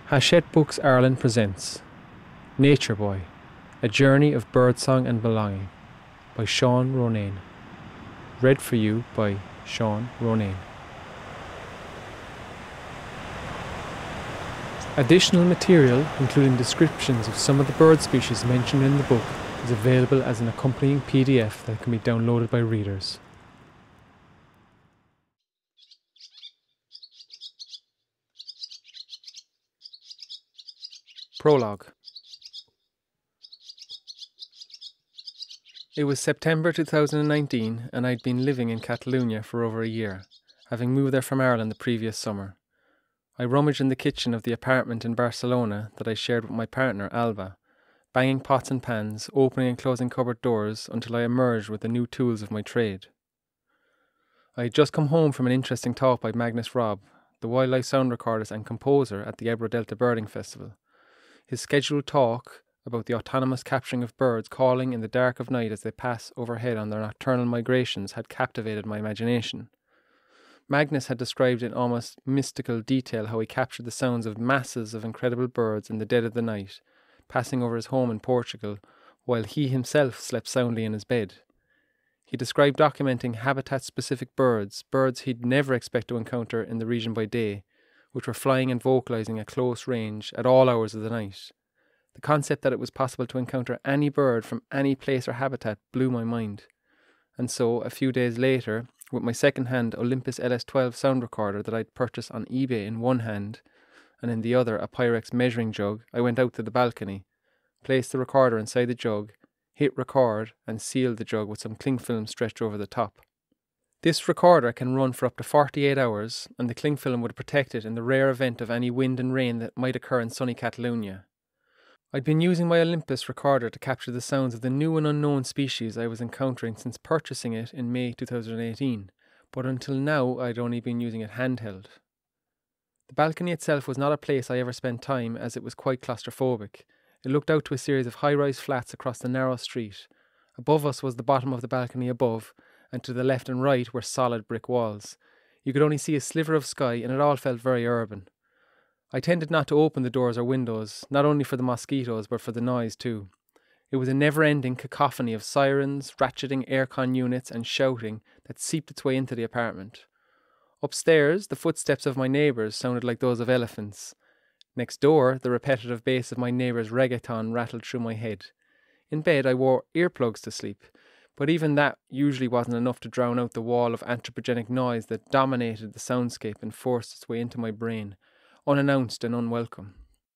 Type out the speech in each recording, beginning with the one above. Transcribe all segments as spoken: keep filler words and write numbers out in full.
Hachette Books Ireland presents Nature Boy, A Journey of Birdsong and Belonging by Seán Ronayne. Read for you by Seán Ronayne. Additional material, including descriptions of some of the bird species mentioned in the book, is available as an accompanying P D F that can be downloaded by readers. Prologue. It was September two thousand nineteen and I'd been living in Catalonia for over a year, having moved there from Ireland the previous summer. I rummaged in the kitchen of the apartment in Barcelona that I shared with my partner Alba, banging pots and pans, opening and closing cupboard doors until I emerged with the new tools of my trade. I had just come home from an interesting talk by Magnus Robb, the wildlife sound recordist and composer at the Ebro Delta Birding Festival. His scheduled talk about the autonomous capturing of birds calling in the dark of night as they pass overhead on their nocturnal migrations had captivated my imagination. Magnus had described in almost mystical detail how he captured the sounds of masses of incredible birds in the dead of the night, passing over his home in Portugal, while he himself slept soundly in his bed. He described documenting habitat-specific birds, birds he'd never expect to encounter in the region by day, which were flying and vocalizing at close range at all hours of the night. The concept that it was possible to encounter any bird from any place or habitat blew my mind. And so, a few days later, with my second-hand Olympus L S twelve sound recorder that I'd purchased on eBay in one hand, and in the other a Pyrex measuring jug, I went out to the balcony, placed the recorder inside the jug, hit record, and sealed the jug with some cling film stretched over the top. This recorder can run for up to forty-eight hours, and the cling film would protect it in the rare event of any wind and rain that might occur in sunny Catalonia. I'd been using my Olympus recorder to capture the sounds of the new and unknown species I was encountering since purchasing it in May two thousand eighteen, but until now I'd only been using it handheld. The balcony itself was not a place I ever spent time, as it was quite claustrophobic. It looked out to a series of high-rise flats across the narrow street. Above us was the bottom of the balcony above, and to the left and right were solid brick walls. You could only see a sliver of sky, and it all felt very urban. I tended not to open the doors or windows, not only for the mosquitoes, but for the noise too. It was a never-ending cacophony of sirens, ratcheting aircon units, and shouting that seeped its way into the apartment. Upstairs, the footsteps of my neighbours sounded like those of elephants. Next door, the repetitive bass of my neighbour's reggaeton rattled through my head. In bed, I wore earplugs to sleep, but even that usually wasn't enough to drown out the wall of anthropogenic noise that dominated the soundscape and forced its way into my brain, unannounced and unwelcome.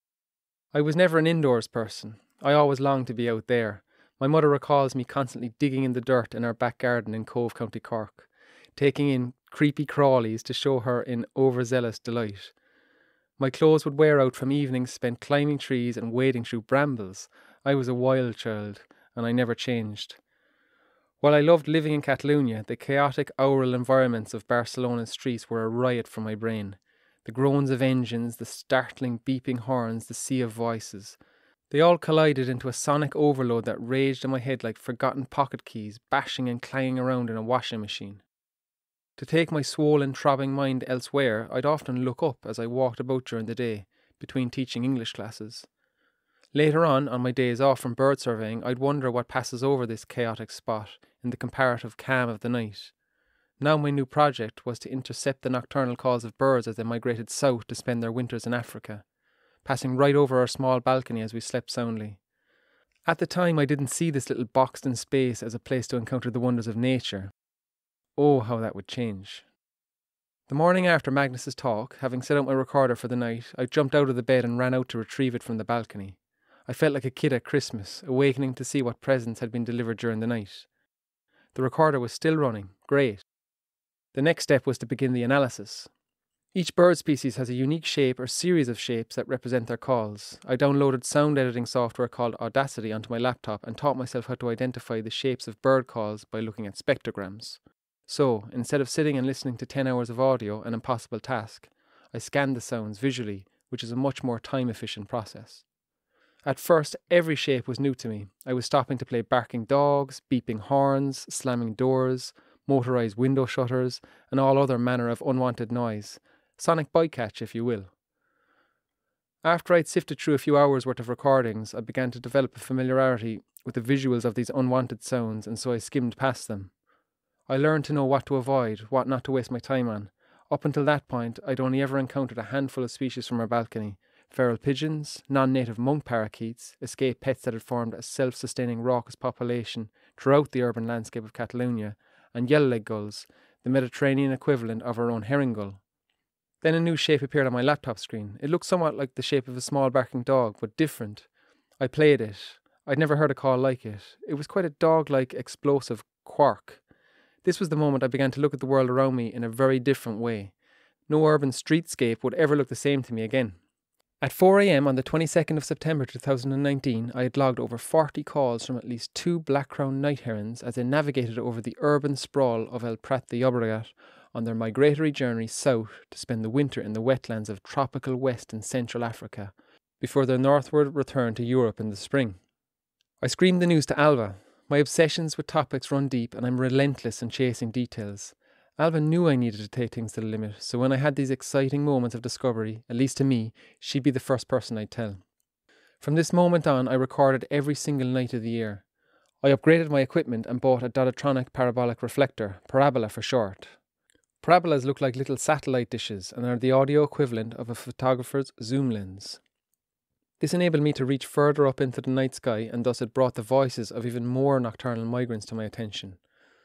I was never an indoors person. I always longed to be out there. My mother recalls me constantly digging in the dirt in our back garden in Cove, County Cork, taking in creepy crawlies to show her in overzealous delight. My clothes would wear out from evenings spent climbing trees and wading through brambles. I was a wild child, and I never changed. While I loved living in Catalonia, the chaotic aural environments of Barcelona's streets were a riot for my brain. The groans of engines, the startling beeping horns, the sea of voices. They all collided into a sonic overload that raged in my head like forgotten pocket keys, bashing and clanging around in a washing machine. To take my swollen, throbbing mind elsewhere, I'd often look up as I walked about during the day, between teaching English classes. Later on, on my days off from bird surveying, I'd wonder what passes over this chaotic spot in the comparative calm of the night. Now my new project was to intercept the nocturnal calls of birds as they migrated south to spend their winters in Africa, passing right over our small balcony as we slept soundly. At the time, I didn't see this little boxed-in space as a place to encounter the wonders of nature. Oh, how that would change. The morning after Magnus's talk, having set out my recorder for the night, I jumped out of the bed and ran out to retrieve it from the balcony. I felt like a kid at Christmas, awakening to see what presents had been delivered during the night. The recorder was still running. Great. The next step was to begin the analysis. Each bird species has a unique shape or series of shapes that represent their calls. I downloaded sound editing software called Audacity onto my laptop and taught myself how to identify the shapes of bird calls by looking at spectrograms. So, instead of sitting and listening to ten hours of audio, an impossible task, I scanned the sounds visually, which is a much more time-efficient process. At first, every shape was new to me. I was stopping to play barking dogs, beeping horns, slamming doors, motorised window shutters, and all other manner of unwanted noise. Sonic bycatch, if you will. After I'd sifted through a few hours worth of recordings, I began to develop a familiarity with the visuals of these unwanted sounds, and so I skimmed past them. I learned to know what to avoid, what not to waste my time on. Up until that point, I'd only ever encountered a handful of species from our balcony: feral pigeons, non-native monk parakeets, escaped pets that had formed a self-sustaining raucous population throughout the urban landscape of Catalonia, and yellow-leg gulls, the Mediterranean equivalent of our own herring gull. Then a new shape appeared on my laptop screen. It looked somewhat like the shape of a small barking dog, but different. I played it. I'd never heard a call like it. It was quite a dog-like, explosive quark. This was the moment I began to look at the world around me in a very different way. No urban streetscape would ever look the same to me again. At four a m on the twenty-second of September two thousand nineteen, I had logged over forty calls from at least two black-crowned night herons as they navigated over the urban sprawl of El Prat de Llobregat on their migratory journey south to spend the winter in the wetlands of tropical West and Central Africa, before their northward return to Europe in the spring. I screamed the news to Alva. My obsessions with topics run deep, and I'm relentless in chasing details. Alva knew I needed to take things to the limit, so when I had these exciting moments of discovery, at least to me, she'd be the first person I'd tell. From this moment on, I recorded every single night of the year. I upgraded my equipment and bought a Daltun parabolic reflector, parabola for short. Parabolas look like little satellite dishes and are the audio equivalent of a photographer's zoom lens. This enabled me to reach further up into the night sky, and thus it brought the voices of even more nocturnal migrants to my attention.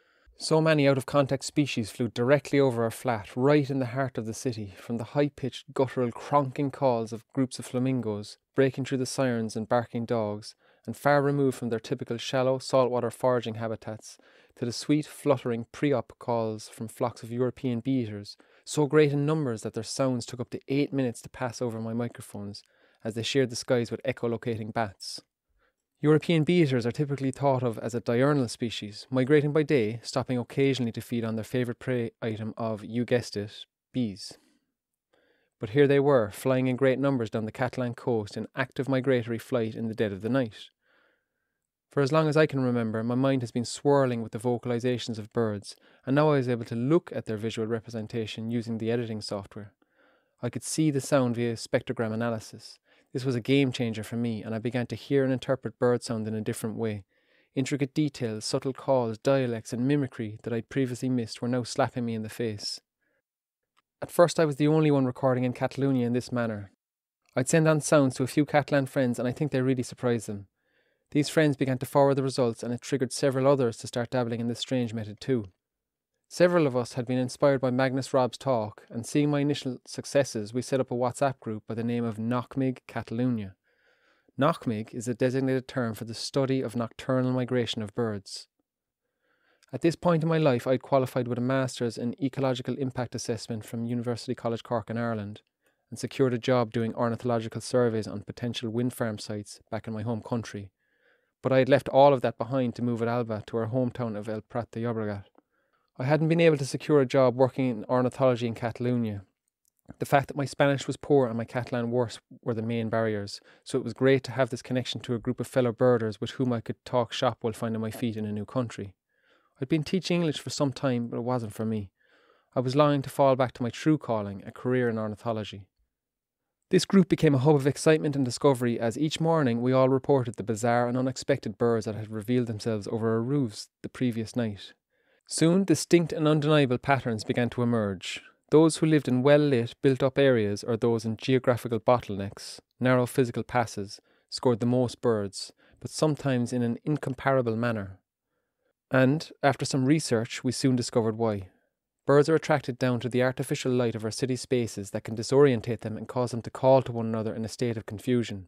So many out-of-context species flew directly over our flat, right in the heart of the city, from the high-pitched, guttural, cronking calls of groups of flamingos, breaking through the sirens and barking dogs, and far removed from their typical shallow, saltwater foraging habitats, to the sweet, fluttering pre-op calls from flocks of European bee-eaters, so great in numbers that their sounds took up to eight minutes to pass over my microphones, as they shared the skies with echolocating bats. European bee-eaters are typically thought of as a diurnal species, migrating by day, stopping occasionally to feed on their favourite prey item of, you guessed it, bees. But here they were, flying in great numbers down the Catalan coast in active migratory flight in the dead of the night. For as long as I can remember, my mind has been swirling with the vocalizations of birds, and now I was able to look at their visual representation using the editing software. I could see the sound via spectrogram analysis. This was a game changer for me, and I began to hear and interpret bird sound in a different way. Intricate details, subtle calls, dialects, and mimicry that I'd previously missed were now slapping me in the face. At first I was the only one recording in Catalonia in this manner. I'd send on sounds to a few Catalan friends, and I think they really surprised them. These friends began to forward the results, and it triggered several others to start dabbling in this strange method too. Several of us had been inspired by Magnus Rob's talk, and seeing my initial successes, we set up a WhatsApp group by the name of Knockmig Catalonia. Knockmig is a designated term for the study of nocturnal migration of birds. At this point in my life, I had qualified with a Master's in Ecological Impact Assessment from University College Cork in Ireland, and secured a job doing ornithological surveys on potential wind farm sites back in my home country. But I had left all of that behind to move with Alba to our hometown of El Prat de Llobregat. I hadn't been able to secure a job working in ornithology in Catalonia. The fact that my Spanish was poor and my Catalan worse were the main barriers, so it was great to have this connection to a group of fellow birders with whom I could talk shop while finding my feet in a new country. I'd been teaching English for some time, but it wasn't for me. I was longing to fall back to my true calling, a career in ornithology. This group became a hub of excitement and discovery, as each morning we all reported the bizarre and unexpected birds that had revealed themselves over our roofs the previous night. Soon, distinct and undeniable patterns began to emerge. Those who lived in well-lit, built-up areas, or those in geographical bottlenecks, narrow physical passes, scored the most birds, but sometimes in an incomparable manner. And, after some research, we soon discovered why. Birds are attracted down to the artificial light of our city spaces that can disorientate them and cause them to call to one another in a state of confusion.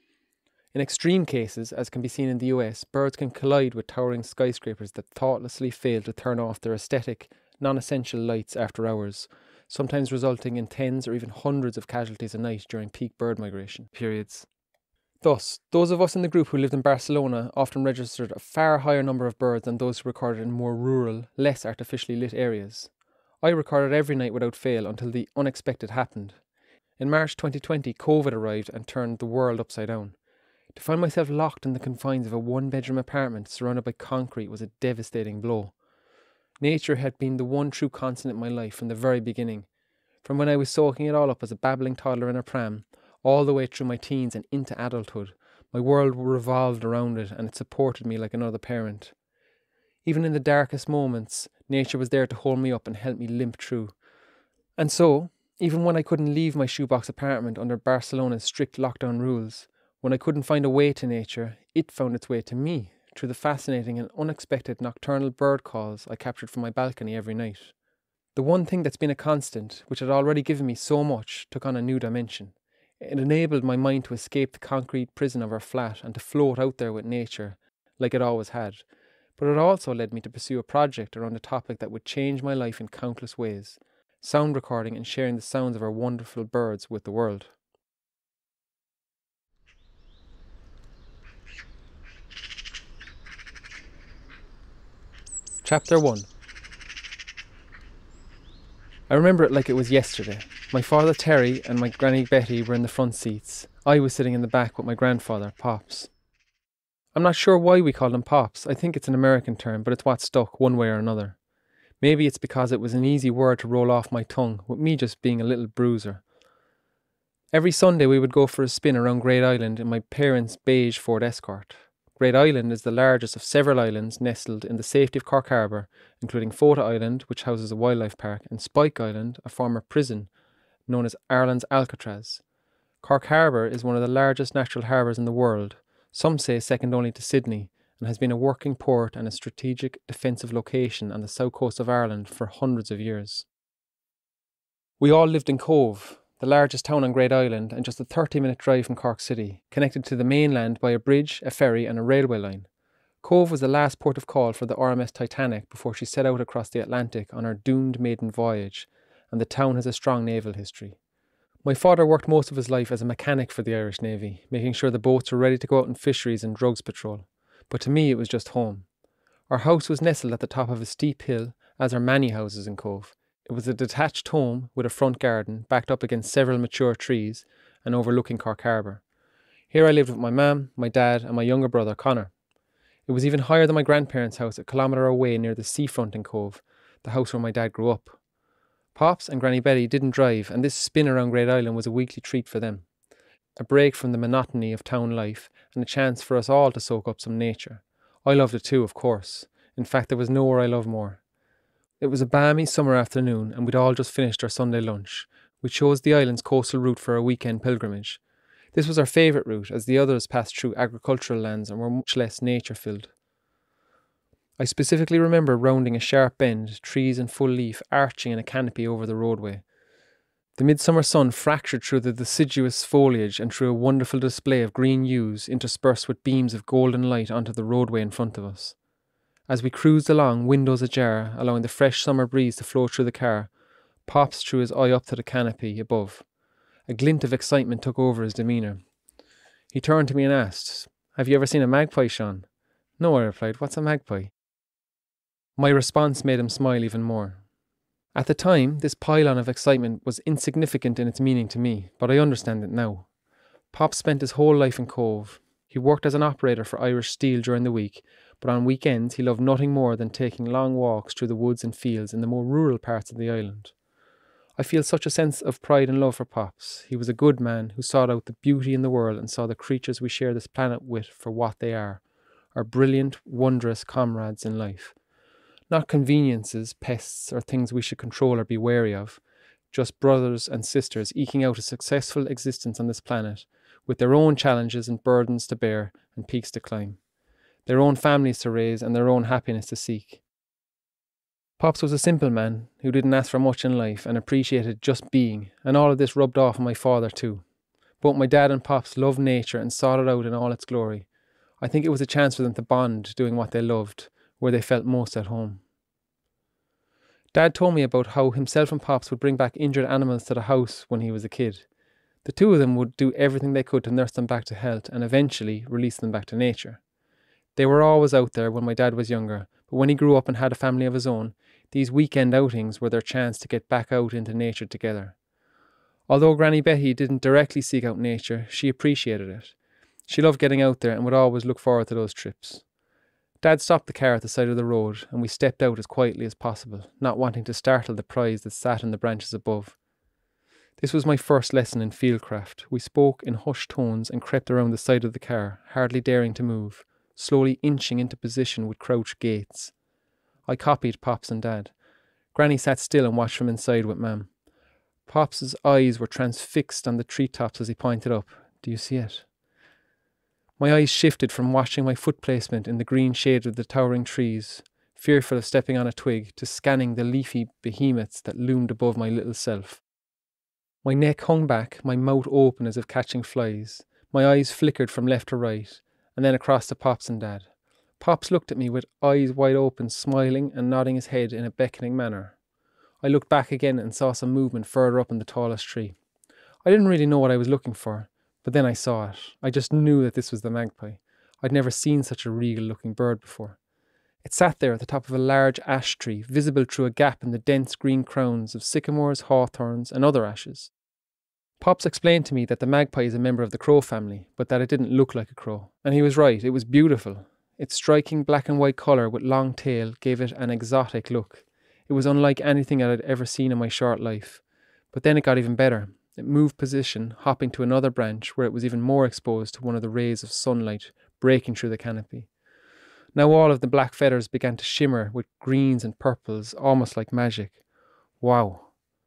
In extreme cases, as can be seen in the U S, birds can collide with towering skyscrapers that thoughtlessly fail to turn off their aesthetic, non-essential lights after hours, sometimes resulting in tens or even hundreds of casualties a night during peak bird migration periods. Thus, those of us in the group who lived in Barcelona often registered a far higher number of birds than those who recorded in more rural, less artificially lit areas. I recorded every night without fail until the unexpected happened. In March twenty twenty, COVID arrived and turned the world upside down. To find myself locked in the confines of a one-bedroom apartment surrounded by concrete was a devastating blow. Nature had been the one true constant in my life from the very beginning. From when I was soaking it all up as a babbling toddler in a pram, All the way through my teens and into adulthood, my world revolved around it and it supported me like another parent. Even in the darkest moments, nature was there to hold me up and help me limp through. And so, even when I couldn't leave my shoebox apartment under Barcelona's strict lockdown rules, when I couldn't find a way to nature, it found its way to me through the fascinating and unexpected nocturnal bird calls I captured from my balcony every night. The one thing that's been a constant, which had already given me so much, took on a new dimension. It enabled my mind to escape the concrete prison of our flat and to float out there with nature, like it always had. But it also led me to pursue a project around a topic that would change my life in countless ways: sound recording and sharing the sounds of our wonderful birds with the world. Chapter one. I remember it like it was yesterday. My father Terry and my granny Betty were in the front seats. I was sitting in the back with my grandfather, Pops. I'm not sure why we called him Pops. I think it's an American term, but it's what stuck one way or another. Maybe it's because it was an easy word to roll off my tongue, with me just being a little bruiser. Every Sunday we would go for a spin around Great Island in my parents' beige Ford Escort. Great Island is the largest of several islands nestled in the safety of Cork Harbour, including Fota Island, which houses a wildlife park, and Spike Island, a former prison known as Ireland's Alcatraz. Cork Harbour is one of the largest natural harbours in the world, some say second only to Sydney, and has been a working port and a strategic defensive location on the south coast of Ireland for hundreds of years. We all lived in Cove, the largest town on Great Island and just a thirty minute drive from Cork City, connected to the mainland by a bridge, a ferry and a railway line. Cove was the last port of call for the R M S Titanic before she set out across the Atlantic on her doomed maiden voyage, and the town has a strong naval history. My father worked most of his life as a mechanic for the Irish Navy, making sure the boats were ready to go out in fisheries and drugs patrol. But to me it was just home. Our house was nestled at the top of a steep hill, as are many houses in Cove. It was a detached home with a front garden, backed up against several mature trees and overlooking Cork Harbour. Here I lived with my mum, my dad and my younger brother Connor. It was even higher than my grandparents' house a kilometre away near the seafront in Cove, the house where my dad grew up. Pops and Granny Betty didn't drive, and this spin around Great Island was a weekly treat for them. A break from the monotony of town life and a chance for us all to soak up some nature. I loved it too, of course. In fact, there was nowhere I loved more. It was a balmy summer afternoon and we'd all just finished our Sunday lunch. We chose the island's coastal route for our weekend pilgrimage. This was our favourite route, as the others passed through agricultural lands and were much less nature-filled. I specifically remember rounding a sharp bend, trees in full leaf arching in a canopy over the roadway. The midsummer sun fractured through the deciduous foliage and threw a wonderful display of green hues interspersed with beams of golden light onto the roadway in front of us. As we cruised along, windows ajar, allowing the fresh summer breeze to flow through the car, Pops threw his eye up to the canopy above. A glint of excitement took over his demeanour. He turned to me and asked, "Have you ever seen a magpie, Seán?" "No," I replied. "What's a magpie?" My response made him smile even more. At the time, this pylon of excitement was insignificant in its meaning to me, but I understand it now. Pop spent his whole life in Cove. He worked as an operator for Irish Steel during the week, but on weekends he loved nothing more than taking long walks through the woods and fields in the more rural parts of the island. I feel such a sense of pride and love for Pops. He was a good man who sought out the beauty in the world and saw the creatures we share this planet with for what they are, our brilliant, wondrous comrades in life. Not conveniences, pests, or things we should control or be wary of, just brothers and sisters eking out a successful existence on this planet, with their own challenges and burdens to bear and peaks to climb, their own families to raise and their own happiness to seek. Pops was a simple man who didn't ask for much in life and appreciated just being, and all of this rubbed off on my father too. Both my dad and Pops loved nature and sought it out in all its glory. I think it was a chance for them to bond doing what they loved, where they felt most at home. Dad told me about how himself and Pops would bring back injured animals to the house when he was a kid. The two of them would do everything they could to nurse them back to health and eventually release them back to nature. They were always out there when my dad was younger, but when he grew up and had a family of his own, these weekend outings were their chance to get back out into nature together. Although Granny Betty didn't directly seek out nature, she appreciated it. She loved getting out there and would always look forward to those trips. Dad stopped the car at the side of the road and we stepped out as quietly as possible, not wanting to startle the prize that sat in the branches above. This was my first lesson in fieldcraft. We spoke in hushed tones and crept around the side of the car, hardly daring to move, slowly inching into position with crouched gaits. I copied Pops and Dad. Granny sat still and watched from inside with Mam. Pops's eyes were transfixed on the treetops as he pointed up. Do you see it? My eyes shifted from watching my foot placement in the green shade of the towering trees, fearful of stepping on a twig, to scanning the leafy behemoths that loomed above my little self. My neck hung back, my mouth open as if catching flies. My eyes flickered from left to right, and then across to Pops and Dad. Pops looked at me with eyes wide open, smiling and nodding his head in a beckoning manner. I looked back again and saw some movement further up in the tallest tree. I didn't really know what I was looking for, but then I saw it. I just knew that this was the magpie. I'd never seen such a regal-looking bird before. It sat there at the top of a large ash tree, visible through a gap in the dense green crowns of sycamores, hawthorns, and other ashes. Pops explained to me that the magpie is a member of the crow family, but that it didn't look like a crow. And he was right, it was beautiful. Its striking black and white colour with long tail gave it an exotic look. It was unlike anything I had ever seen in my short life. But then it got even better. It moved position, hopping to another branch where it was even more exposed to one of the rays of sunlight breaking through the canopy. Now all of the black feathers began to shimmer with greens and purples, almost like magic. Wow.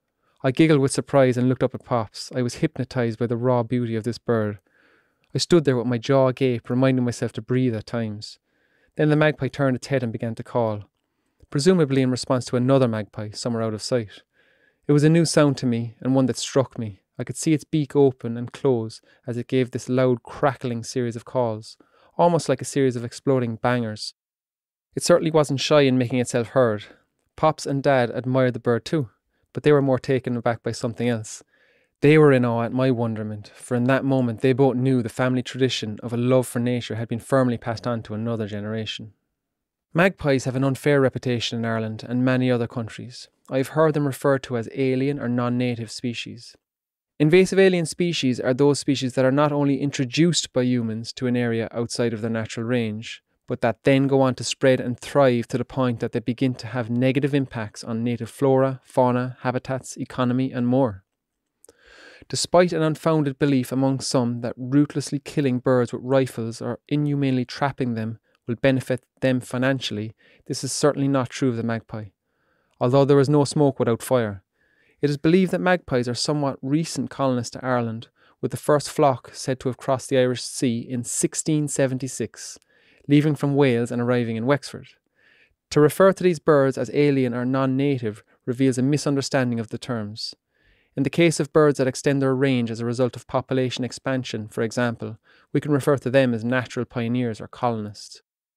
I giggled with surprise and looked up at Pops. I was hypnotised by the raw beauty of this bird. I stood there with my jaw agape, reminding myself to breathe at times. Then the magpie turned its head and began to call, presumably in response to another magpie somewhere out of sight. It was a new sound to me, and one that struck me. I could see its beak open and close as it gave this loud crackling series of calls, almost like a series of exploding bangers. It certainly wasn't shy in making itself heard. Pops and Dad admired the bird too, but they were more taken aback by something else. They were in awe at my wonderment, for in that moment they both knew the family tradition of a love for nature had been firmly passed on to another generation. Magpies have an unfair reputation in Ireland and many other countries. I have heard them referred to as alien or non-native species. Invasive alien species are those species that are not only introduced by humans to an area outside of their natural range, but that then go on to spread and thrive to the point that they begin to have negative impacts on native flora, fauna, habitats, economy, and more. Despite an unfounded belief among some that ruthlessly killing birds with rifles or inhumanely trapping them will benefit them financially, this is certainly not true of the magpie. Although there is no smoke without fire. It is believed that magpies are somewhat recent colonists to Ireland, with the first flock said to have crossed the Irish Sea in sixteen seventy-six, leaving from Wales and arriving in Wexford. To refer to these birds as alien or non-native reveals a misunderstanding of the terms. In the case of birds that extend their range as a result of population expansion, for example, we can refer to them as natural pioneers or colonists.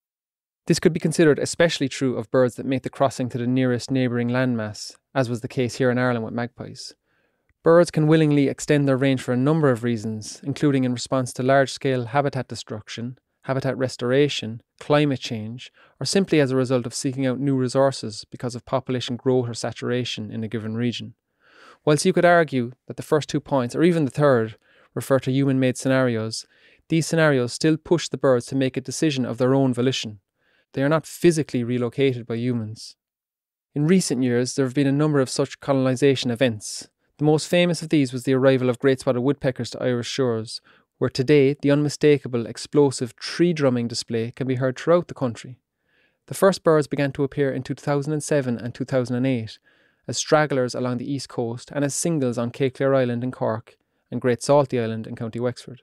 This could be considered especially true of birds that make the crossing to the nearest neighbouring landmass, as was the case here in Ireland with magpies. Birds can willingly extend their range for a number of reasons, including in response to large-scale habitat destruction, habitat restoration, climate change, or simply as a result of seeking out new resources because of population growth or saturation in a given region. Whilst you could argue that the first two points, or even the third, refer to human-made scenarios, these scenarios still push the birds to make a decision of their own volition. They are not physically relocated by humans. In recent years, there have been a number of such colonisation events. The most famous of these was the arrival of great spotted woodpeckers to Irish shores, where today the unmistakable explosive tree drumming display can be heard throughout the country. The first birds began to appear in two thousand seven and two thousand eight, as stragglers along the east coast and as singles on Cape Clear Island in Cork and Great Salty Island in County Wexford.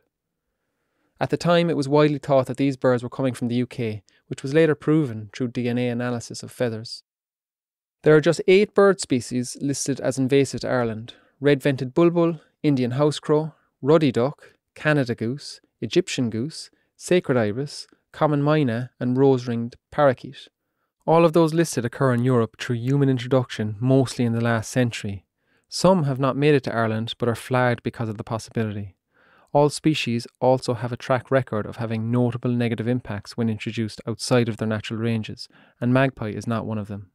At the time, it was widely thought that these birds were coming from the U K, which was later proven through D N A analysis of feathers. There are just eight bird species listed as invasive to Ireland: red-vented bulbul, Indian house crow, ruddy duck, Canada goose, Egyptian goose, sacred ibis, common myna, and rose-ringed parakeet. All of those listed occur in Europe through human introduction, mostly in the last century. Some have not made it to Ireland, but are flagged because of the possibility. All species also have a track record of having notable negative impacts when introduced outside of their natural ranges, and magpie is not one of them.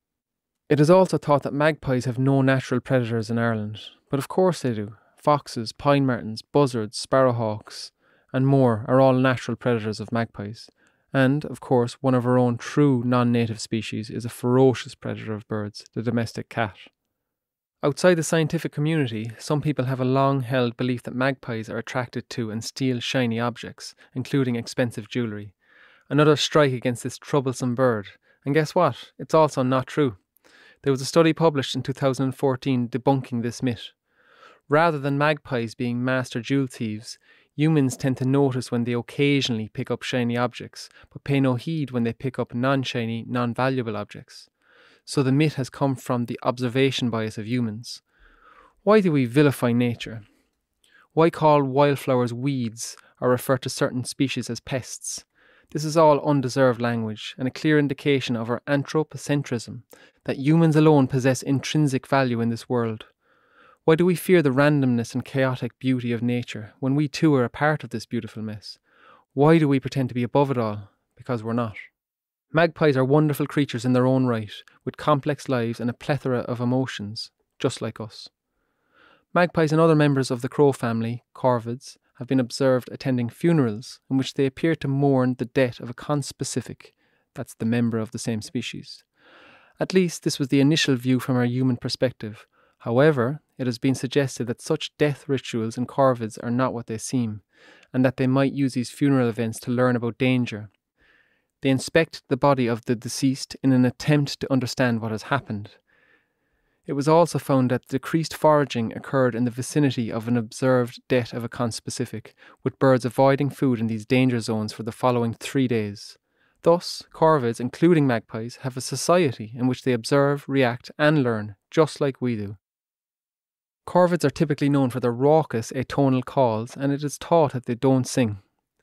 It is also thought that magpies have no natural predators in Ireland, but of course they do. Foxes, pine martens, buzzards, sparrowhawks, and more are all natural predators of magpies. And, of course, one of our own true non-native species is a ferocious predator of birds, the domestic cat. Outside the scientific community, some people have a long-held belief that magpies are attracted to and steal shiny objects, including expensive jewellery. Another strike against this troublesome bird. And guess what? It's also not true. There was a study published in two thousand fourteen debunking this myth. Rather than magpies being master jewel thieves, humans tend to notice when they occasionally pick up shiny objects, but pay no heed when they pick up non-shiny, non-valuable objects. So the myth has come from the observation bias of humans. Why do we vilify nature? Why call wildflowers weeds or refer to certain species as pests? This is all undeserved language and a clear indication of our anthropocentrism, that humans alone possess intrinsic value in this world. Why do we fear the randomness and chaotic beauty of nature when we too are a part of this beautiful mess? Why do we pretend to be above it all? Because we're not. Magpies are wonderful creatures in their own right, with complex lives and a plethora of emotions, just like us. Magpies and other members of the crow family, corvids, have been observed attending funerals in which they appear to mourn the death of a conspecific, that's the member of the same species. At least this was the initial view from our human perspective. However, it has been suggested that such death rituals in corvids are not what they seem, and that they might use these funeral events to learn about danger. They inspect the body of the deceased in an attempt to understand what has happened. It was also found that decreased foraging occurred in the vicinity of an observed death of a conspecific, with birds avoiding food in these danger zones for the following three days. Thus, corvids, including magpies, have a society in which they observe, react, and learn, just like we do. Corvids are typically known for their raucous atonal calls, and it is thought that they don't sing.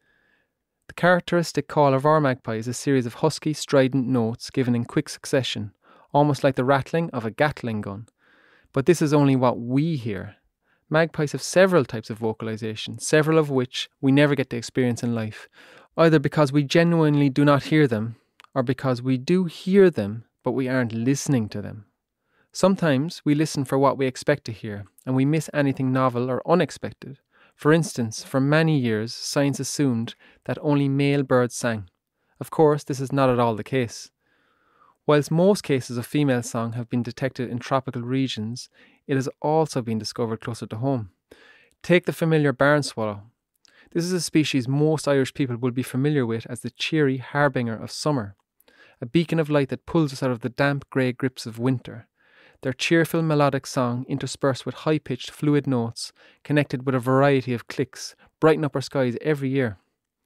The characteristic call of our magpie is a series of husky, strident notes given in quick succession, almost like the rattling of a Gatling gun. But this is only what we hear. Magpies have several types of vocalization, several of which we never get to experience in life, either because we genuinely do not hear them, or because we do hear them, but we aren't listening to them. Sometimes we listen for what we expect to hear, and we miss anything novel or unexpected. For instance, for many years, science assumed that only male birds sang. Of course, this is not at all the case. Whilst most cases of female song have been detected in tropical regions, it has also been discovered closer to home. Take the familiar barn swallow. This is a species most Irish people will be familiar with as the cheery harbinger of summer, a beacon of light that pulls us out of the damp grey grips of winter. Their cheerful melodic song, interspersed with high-pitched fluid notes, connected with a variety of clicks, brighten up our skies every year.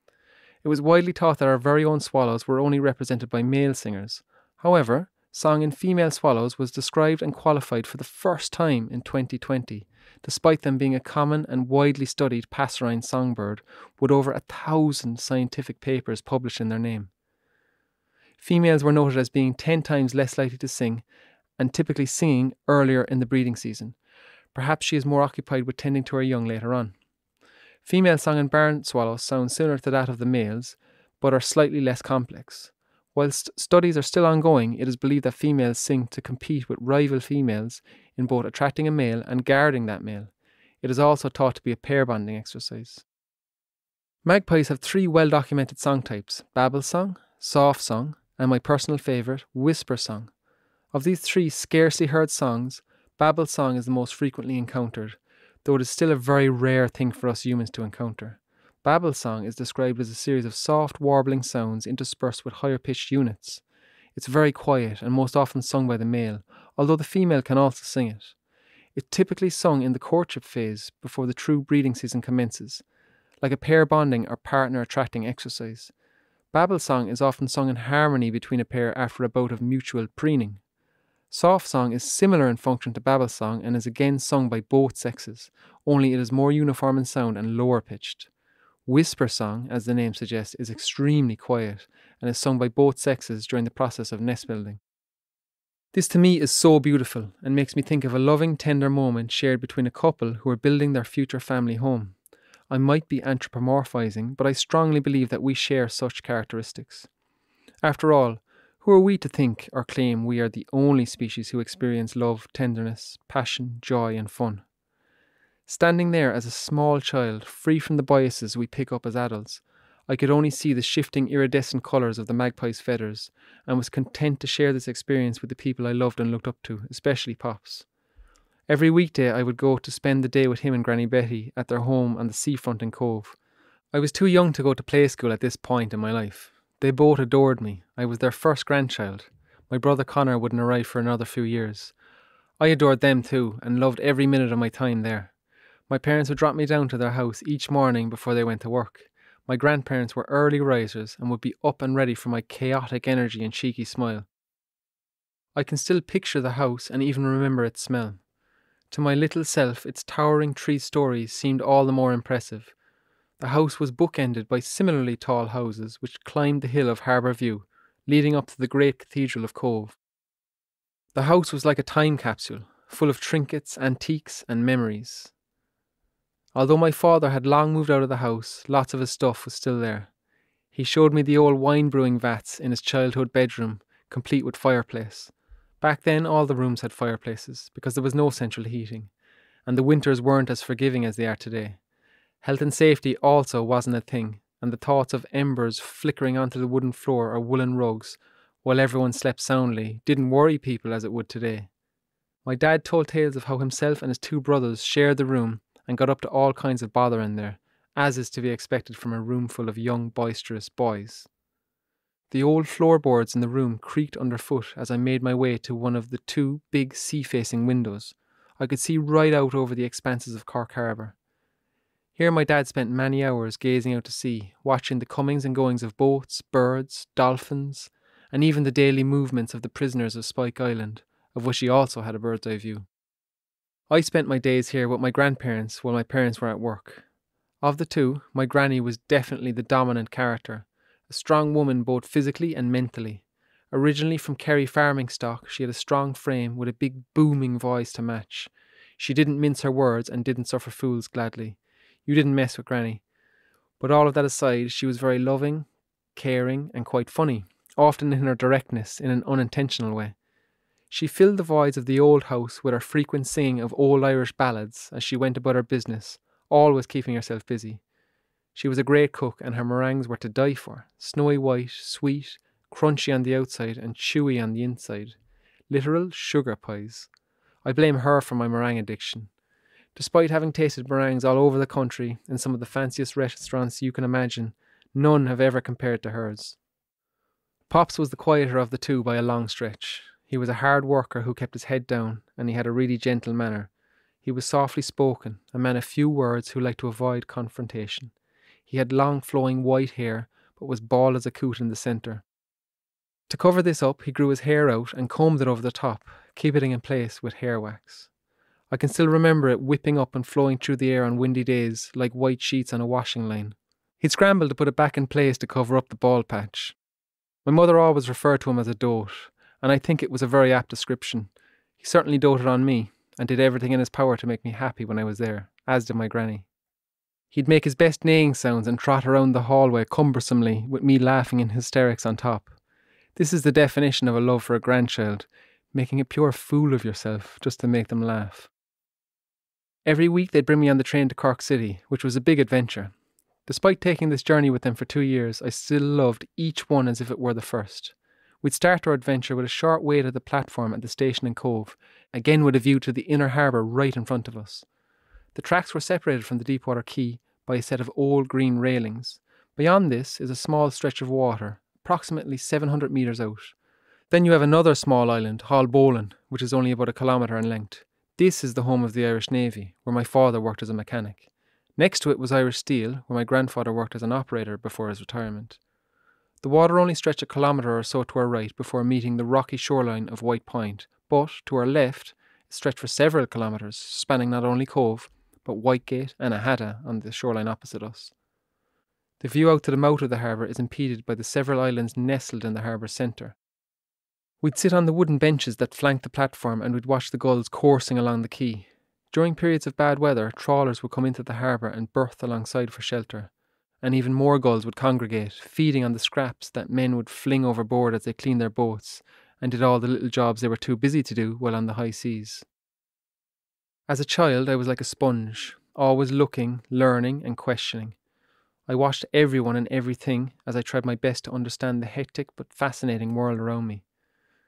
It was widely thought that our very own swallows were only represented by male singers. However, song in female swallows was described and qualified for the first time in twenty twenty, despite them being a common and widely studied passerine songbird with over a thousand scientific papers published in their name. Females were noted as being ten times less likely to sing, and typically singing earlier in the breeding season. Perhaps she is more occupied with tending to her young later on. Female song in barn swallows sounds similar to that of the males, but are slightly less complex. Whilst studies are still ongoing, it is believed that females sing to compete with rival females in both attracting a male and guarding that male. It is also thought to be a pair bonding exercise. Magpies have three well-documented song types: babble song, soft song, and my personal favourite, whisper song. Of these three scarcely heard songs, babble song is the most frequently encountered, though it is still a very rare thing for us humans to encounter. Babble song is described as a series of soft warbling sounds interspersed with higher pitched units. It's very quiet and most often sung by the male, although the female can also sing it. It's typically sung in the courtship phase before the true breeding season commences, like a pair bonding or partner attracting exercise. Babble song is often sung in harmony between a pair after a bout of mutual preening. Soft song is similar in function to babble song and is again sung by both sexes, only it is more uniform in sound and lower pitched. Whisper song, as the name suggests, is extremely quiet and is sung by both sexes during the process of nest building. This to me is so beautiful and makes me think of a loving, tender moment shared between a couple who are building their future family home. I might be anthropomorphizing, but I strongly believe that we share such characteristics. After all, who are we to think or claim we are the only species who experience love, tenderness, passion, joy and fun? Standing there as a small child, free from the biases we pick up as adults, I could only see the shifting iridescent colours of the magpie's feathers and was content to share this experience with the people I loved and looked up to, especially Pops. Every weekday I would go to spend the day with him and Granny Betty at their home on the seafront in Cove. I was too young to go to play school at this point in my life. They both adored me. I was their first grandchild. My brother Connor wouldn't arrive for another few years. I adored them too, and loved every minute of my time there. My parents would drop me down to their house each morning before they went to work. My grandparents were early risers and would be up and ready for my chaotic energy and cheeky smile. I can still picture the house and even remember its smell. To my little self, its towering three stories seemed all the more impressive. The house was bookended by similarly tall houses which climbed the hill of Harbour View, leading up to the great cathedral of Cove. The house was like a time capsule, full of trinkets, antiques and memories. Although my father had long moved out of the house, lots of his stuff was still there. He showed me the old wine brewing vats in his childhood bedroom, complete with fireplace. Back then all the rooms had fireplaces, because there was no central heating, and the winters weren't as forgiving as they are today. Health and safety also wasn't a thing, and the thoughts of embers flickering onto the wooden floor or woolen rugs while everyone slept soundly didn't worry people as it would today. My dad told tales of how himself and his two brothers shared the room and got up to all kinds of bother in there, as is to be expected from a room full of young boisterous boys. The old floorboards in the room creaked underfoot as I made my way to one of the two big sea-facing windows. I could see right out over the expanses of Cork Harbour. Here my dad spent many hours gazing out to sea, watching the comings and goings of boats, birds, dolphins, and even the daily movements of the prisoners of Spike Island, of which he also had a bird's eye view. I spent my days here with my grandparents while my parents were at work. Of the two, my granny was definitely the dominant character, a strong woman both physically and mentally. Originally from Kerry farming stock, she had a strong frame with a big booming voice to match. She didn't mince her words and didn't suffer fools gladly. You didn't mess with Granny. But all of that aside, she was very loving, caring and quite funny, often in her directness in an unintentional way. She filled the voids of the old house with her frequent singing of old Irish ballads as she went about her business, always keeping herself busy. She was a great cook and her meringues were to die for, snowy white, sweet, crunchy on the outside and chewy on the inside. Literal sugar pies. I blame her for my meringue addiction. Despite having tasted meringues all over the country in some of the fanciest restaurants you can imagine, none have ever compared to hers. Pops was the quieter of the two by a long stretch. He was a hard worker who kept his head down, and he had a really gentle manner. He was softly spoken, a man of few words who liked to avoid confrontation. He had long flowing white hair, but was bald as a coot in the centre. To cover this up, he grew his hair out and combed it over the top, keeping it in place with hair wax. I can still remember it whipping up and flowing through the air on windy days, like white sheets on a washing line. He'd scramble to put it back in place to cover up the bald patch. My mother always referred to him as a dote, and I think it was a very apt description. He certainly doted on me, and did everything in his power to make me happy when I was there, as did my granny. He'd make his best neighing sounds and trot around the hallway cumbersomely, with me laughing in hysterics on top. This is the definition of a love for a grandchild, making a pure fool of yourself just to make them laugh. Every week they'd bring me on the train to Cork City, which was a big adventure. Despite taking this journey with them for two years, I still loved each one as if it were the first. We'd start our adventure with a short wait at the platform at the station in Cove, again with a view to the inner harbour right in front of us. The tracks were separated from the Deepwater Quay by a set of old green railings. Beyond this is a small stretch of water, approximately seven hundred metres out. Then you have another small island, Haulbowline, which is only about a kilometre in length. This is the home of the Irish Navy, where my father worked as a mechanic. Next to it was Irish Steel, where my grandfather worked as an operator before his retirement. The water only stretched a kilometre or so to our right before meeting the rocky shoreline of White Point, but to our left it stretched for several kilometres, spanning not only Cove, but Whitegate and Ahata on the shoreline opposite us. The view out to the mouth of the harbour is impeded by the several islands nestled in the harbour centre. We'd sit on the wooden benches that flanked the platform and we'd watch the gulls coursing along the quay. During periods of bad weather, trawlers would come into the harbour and berth alongside for shelter, and even more gulls would congregate, feeding on the scraps that men would fling overboard as they cleaned their boats and did all the little jobs they were too busy to do while on the high seas. As a child, I was like a sponge, always looking, learning and questioning. I watched everyone and everything as I tried my best to understand the hectic but fascinating world around me.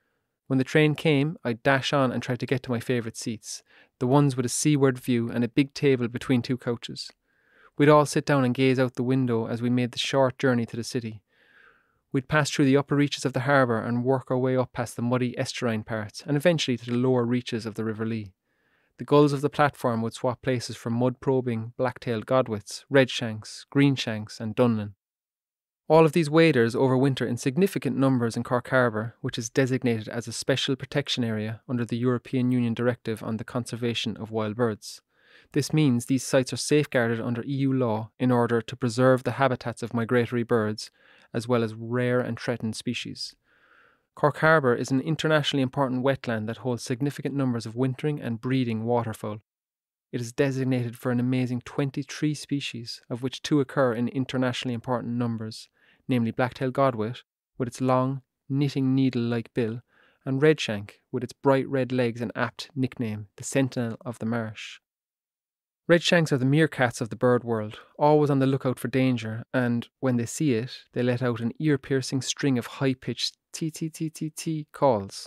When the train came, I'd dash on and try to get to my favourite seats, the ones with a seaward view and a big table between two couches. We'd all sit down and gaze out the window as we made the short journey to the city. We'd pass through the upper reaches of the harbour and work our way up past the muddy estuarine parts and eventually to the lower reaches of the River Lee. The gulls of the platform would swap places for mud-probing black-tailed godwits, redshanks, greenshanks and dunlin. All of these waders overwinter in significant numbers in Cork Harbour, which is designated as a special protection area under the European Union Directive on the Conservation of Wild Birds. This means these sites are safeguarded under E U law in order to preserve the habitats of migratory birds, as well as rare and threatened species. Cork Harbour is an internationally important wetland that holds significant numbers of wintering and breeding waterfowl. It is designated for an amazing twenty-three species, of which two occur in internationally important numbers, namely black-tailed godwit, with its long, knitting needle-like bill, and redshank, with its bright red legs and apt nickname, the Sentinel of the Marsh. Redshanks are the meerkats of the bird world, always on the lookout for danger, and, when they see it, they let out an ear-piercing string of high-pitched tee-tee-tee-tee-tee calls.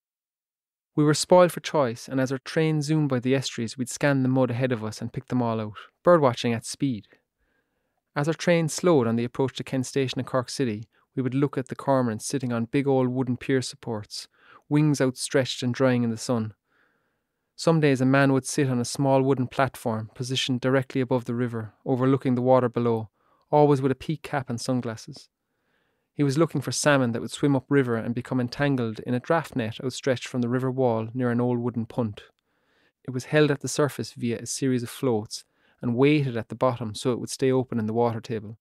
We were spoiled for choice, and as our train zoomed by the estuaries, we'd scan the mud ahead of us and pick them all out, birdwatching at speed. As our train slowed on the approach to Kent Station in Cork City, we would look at the cormorants sitting on big old wooden pier supports, wings outstretched and drying in the sun. Some days a man would sit on a small wooden platform positioned directly above the river, overlooking the water below, always with a peak cap and sunglasses. He was looking for salmon that would swim upriver and become entangled in a draft net outstretched from the river wall near an old wooden punt. It was held at the surface via a series of floats and weighted at the bottom so it would stay open in the water table.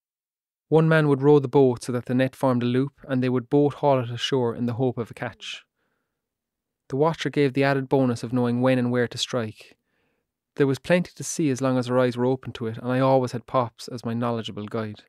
One man would row the boat so that the net formed a loop, and they would boat haul it ashore in the hope of a catch. The watcher gave the added bonus of knowing when and where to strike. There was plenty to see as long as our eyes were open to it, and I always had Pops as my knowledgeable guide.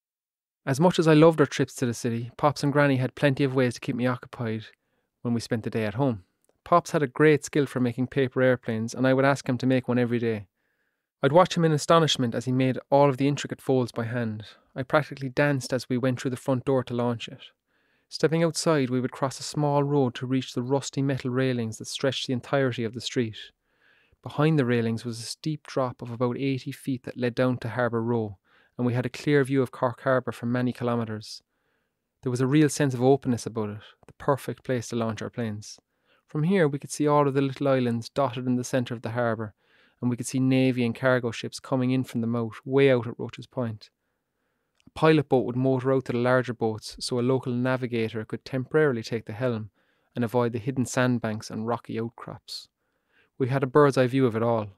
As much as I loved our trips to the city, Pops and Granny had plenty of ways to keep me occupied when we spent the day at home. Pops had a great skill for making paper airplanes, and I would ask him to make one every day. I'd watch him in astonishment as he made all of the intricate folds by hand. I practically danced as we went through the front door to launch it. Stepping outside, we would cross a small road to reach the rusty metal railings that stretched the entirety of the street. Behind the railings was a steep drop of about eighty feet that led down to Harbour Row, and we had a clear view of Cork Harbour for many kilometres. There was a real sense of openness about it, the perfect place to launch our planes. From here we could see all of the little islands dotted in the centre of the harbour, and we could see navy and cargo ships coming in from the moat, way out at Roach's Point. A pilot boat would motor out to the larger boats so a local navigator could temporarily take the helm and avoid the hidden sandbanks and rocky outcrops. We had a bird's eye view of it all.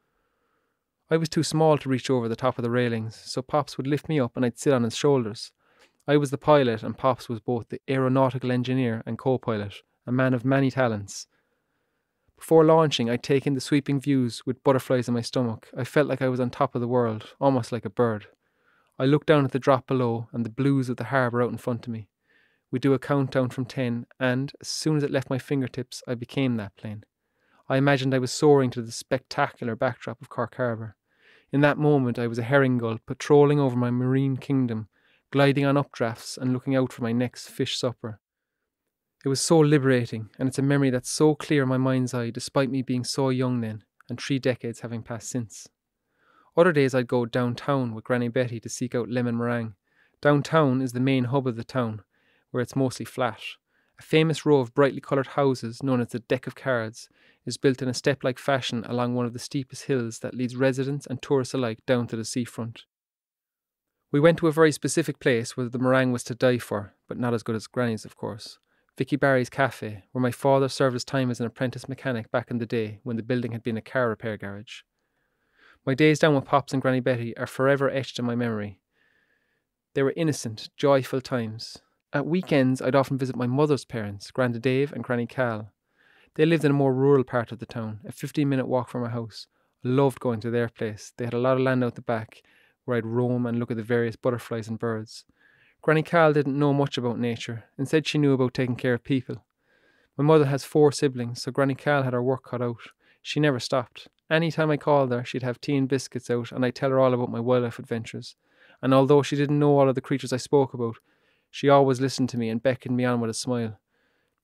I was too small to reach over the top of the railings, so Pops would lift me up and I'd sit on his shoulders. I was the pilot and Pops was both the aeronautical engineer and co-pilot, a man of many talents. Before launching, I'd take in the sweeping views with butterflies in my stomach. I felt like I was on top of the world, almost like a bird. I looked down at the drop below and the blues of the harbour out in front of me. We'd do a countdown from ten, and as soon as it left my fingertips, I became that plane. I imagined I was soaring to the spectacular backdrop of Cork Harbour. In that moment, I was a herring gull, patrolling over my marine kingdom, gliding on updrafts and looking out for my next fish supper. It was so liberating, and it's a memory that's so clear in my mind's eye, despite me being so young then, and three decades having passed since. Other days I'd go downtown with Granny Betty to seek out lemon meringue. Downtown is the main hub of the town, where it's mostly flat. A famous row of brightly coloured houses, known as the Deck of Cards, is built in a step-like fashion along one of the steepest hills that leads residents and tourists alike down to the seafront. We went to a very specific place where the meringue was to die for, but not as good as Granny's, of course. Vicky Barry's Cafe, where my father served his time as an apprentice mechanic back in the day when the building had been a car repair garage. My days down with Pops and Granny Betty are forever etched in my memory. They were innocent, joyful times. At weekends, I'd often visit my mother's parents, Granda Dave and Granny Cal. They lived in a more rural part of the town, a fifteen-minute walk from our house. I loved going to their place. They had a lot of land out the back, where I'd roam and look at the various butterflies and birds. Granny Cal didn't know much about nature. Instead, she knew about taking care of people. My mother has four siblings, so Granny Cal had her work cut out. She never stopped. Any time I called her, she'd have tea and biscuits out, and I'd tell her all about my wildlife adventures. And although she didn't know all of the creatures I spoke about, she always listened to me and beckoned me on with a smile.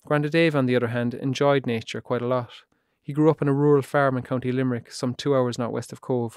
Granda Dave, on the other hand, enjoyed nature quite a lot. He grew up on a rural farm in County Limerick, some two hours northwest of Cove.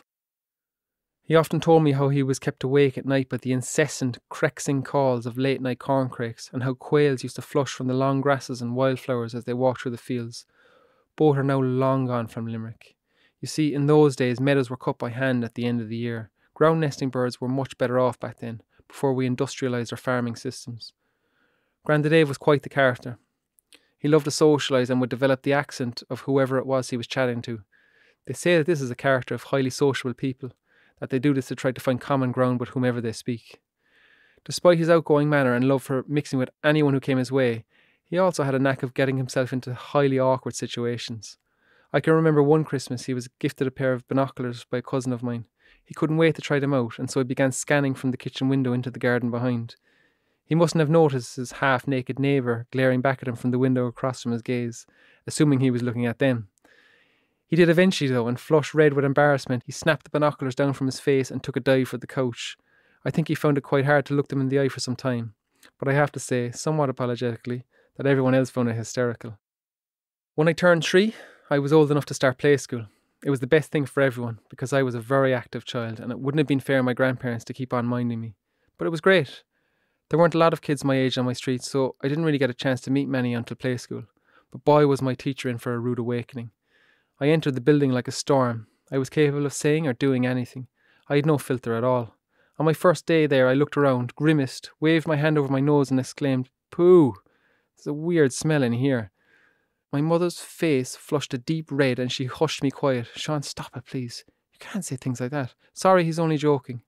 He often told me how he was kept awake at night by the incessant, crexing calls of late-night corncrakes, and how quails used to flush from the long grasses and wildflowers as they walked through the fields. Both are now long gone from Limerick. You see, in those days, meadows were cut by hand at the end of the year. Ground nesting birds were much better off back then, before we industrialised our farming systems. Granda Dave was quite the character. He loved to socialise and would develop the accent of whoever it was he was chatting to. They say that this is a character of highly sociable people, that they do this to try to find common ground with whomever they speak. Despite his outgoing manner and love for mixing with anyone who came his way, he also had a knack of getting himself into highly awkward situations. I can remember one Christmas he was gifted a pair of binoculars by a cousin of mine. He couldn't wait to try them out, and so he began scanning from the kitchen window into the garden behind. He mustn't have noticed his half-naked neighbour glaring back at him from the window across from his gaze, assuming he was looking at them. He did eventually, though, and flushed red with embarrassment, he snapped the binoculars down from his face and took a dive for the couch. I think he found it quite hard to look them in the eye for some time, but I have to say, somewhat apologetically, that everyone else found it hysterical. When I turned three, I was old enough to start play school. It was the best thing for everyone, because I was a very active child, and it wouldn't have been fair on my grandparents to keep on minding me. But it was great. There weren't a lot of kids my age on my street, so I didn't really get a chance to meet many until play school. But boy was my teacher in for a rude awakening. I entered the building like a storm. I was capable of saying or doing anything. I had no filter at all. On my first day there, I looked around, grimaced, waved my hand over my nose and exclaimed, "Pooh! There's a weird smell in here." My mother's face flushed a deep red and she hushed me quiet. "Seán, stop it, please. You can't say things like that. Sorry, he's only joking."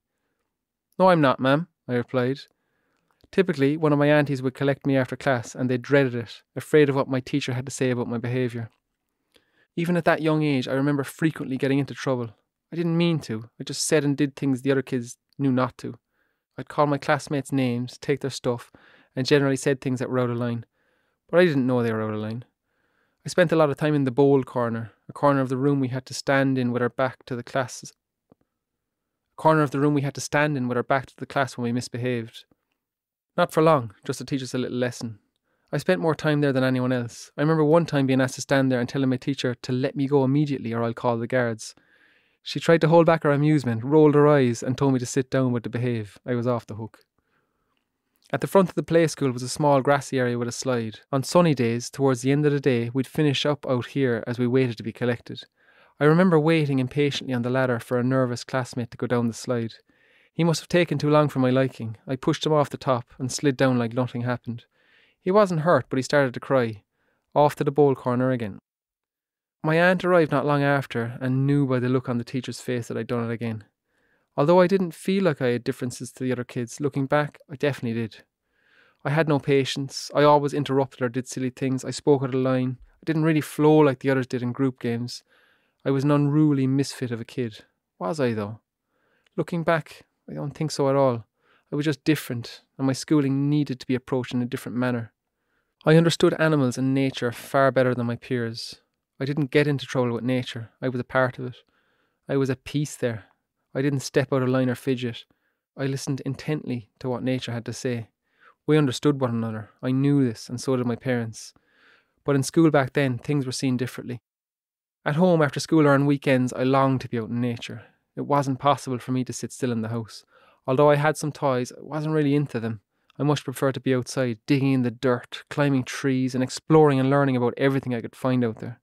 "No, I'm not, ma'am," I replied. Typically, one of my aunties would collect me after class and they dreaded it, afraid of what my teacher had to say about my behaviour. Even at that young age, I remember frequently getting into trouble. I didn't mean to. I just said and did things the other kids knew not to. I'd call my classmates names, take their stuff, and generally said things that were out of line. But I didn't know they were out of line. I spent a lot of time in the bowl corner, a corner of the room we had to stand in with our back to the classes. A corner of the room we had to stand in with our back to the class when we misbehaved. Not for long, just to teach us a little lesson. I spent more time there than anyone else. I remember one time being asked to stand there and telling my teacher to let me go immediately or I'll call the guards. She tried to hold back her amusement, rolled her eyes and told me to sit down but to behave. I was off the hook. At the front of the play school was a small grassy area with a slide. On sunny days, towards the end of the day, we'd finish up out here as we waited to be collected. I remember waiting impatiently on the ladder for a nervous classmate to go down the slide. He must have taken too long for my liking. I pushed him off the top and slid down like nothing happened. He wasn't hurt, but he started to cry. Off to the bowl corner again. My aunt arrived not long after and knew by the look on the teacher's face that I'd done it again. Although I didn't feel like I had differences to the other kids, looking back, I definitely did. I had no patience. I always interrupted or did silly things. I spoke out of line. I didn't really flow like the others did in group games. I was an unruly misfit of a kid. Was I, though? Looking back, I don't think so at all. I was just different, and my schooling needed to be approached in a different manner. I understood animals and nature far better than my peers. I didn't get into trouble with nature. I was a part of it. I was at peace there. I didn't step out of line or fidget. I listened intently to what nature had to say. We understood one another. I knew this, and so did my parents. But in school back then, things were seen differently. At home, after school or on weekends, I longed to be out in nature. It wasn't possible for me to sit still in the house. Although I had some toys, I wasn't really into them. I much preferred to be outside, digging in the dirt, climbing trees, and exploring and learning about everything I could find out there.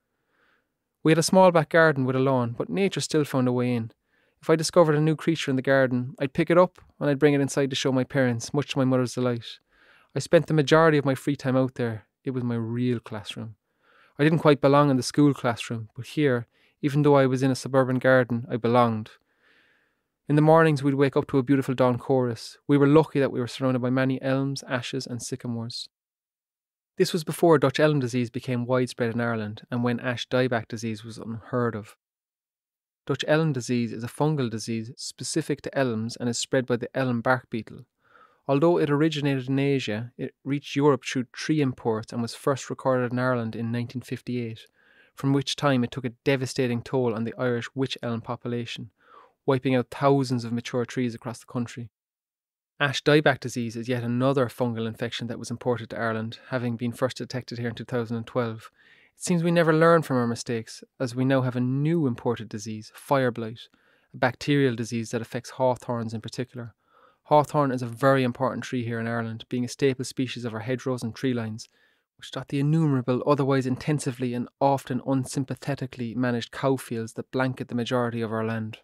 We had a small back garden with a lawn, but nature still found a way in. If I discovered a new creature in the garden, I'd pick it up and I'd bring it inside to show my parents, much to my mother's delight. I spent the majority of my free time out there. It was my real classroom. I didn't quite belong in the school classroom, but here, even though I was in a suburban garden, I belonged. In the mornings we'd wake up to a beautiful dawn chorus. We were lucky that we were surrounded by many elms, ashes and sycamores. This was before Dutch elm disease became widespread in Ireland and when ash dieback disease was unheard of. Dutch elm disease is a fungal disease specific to elms and is spread by the elm bark beetle. Although it originated in Asia, it reached Europe through tree imports and was first recorded in Ireland in nineteen fifty-eight, from which time it took a devastating toll on the Irish wych elm population, wiping out thousands of mature trees across the country. Ash dieback disease is yet another fungal infection that was imported to Ireland, having been first detected here in two thousand twelve. It seems we never learn from our mistakes, as we now have a new imported disease, fire blight, a bacterial disease that affects hawthorns in particular. Hawthorn is a very important tree here in Ireland, being a staple species of our hedgerows and tree lines, which dot the innumerable, otherwise intensively and often unsympathetically managed cow fields that blanket the majority of our land.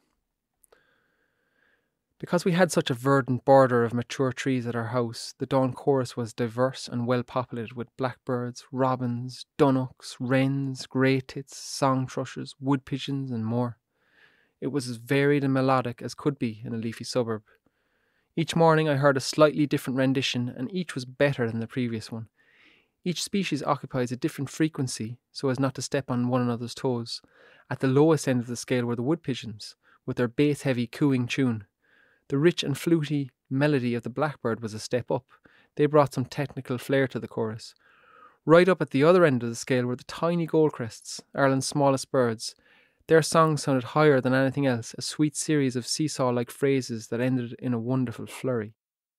Because we had such a verdant border of mature trees at our house, the dawn chorus was diverse and well populated with blackbirds, robins, dunnocks, wrens, grey tits, song thrushes, wood pigeons and more. It was as varied and melodic as could be in a leafy suburb. Each morning I heard a slightly different rendition, and each was better than the previous one. Each species occupies a different frequency so as not to step on one another's toes. At the lowest end of the scale were the wood pigeons, with their bass-heavy cooing tune. The rich and fluty melody of the blackbird was a step up. They brought some technical flair to the chorus. Right up at the other end of the scale were the tiny goldcrests, Ireland's smallest birds. Their songs sounded higher than anything else, a sweet series of seesaw-like phrases that ended in a wonderful flurry.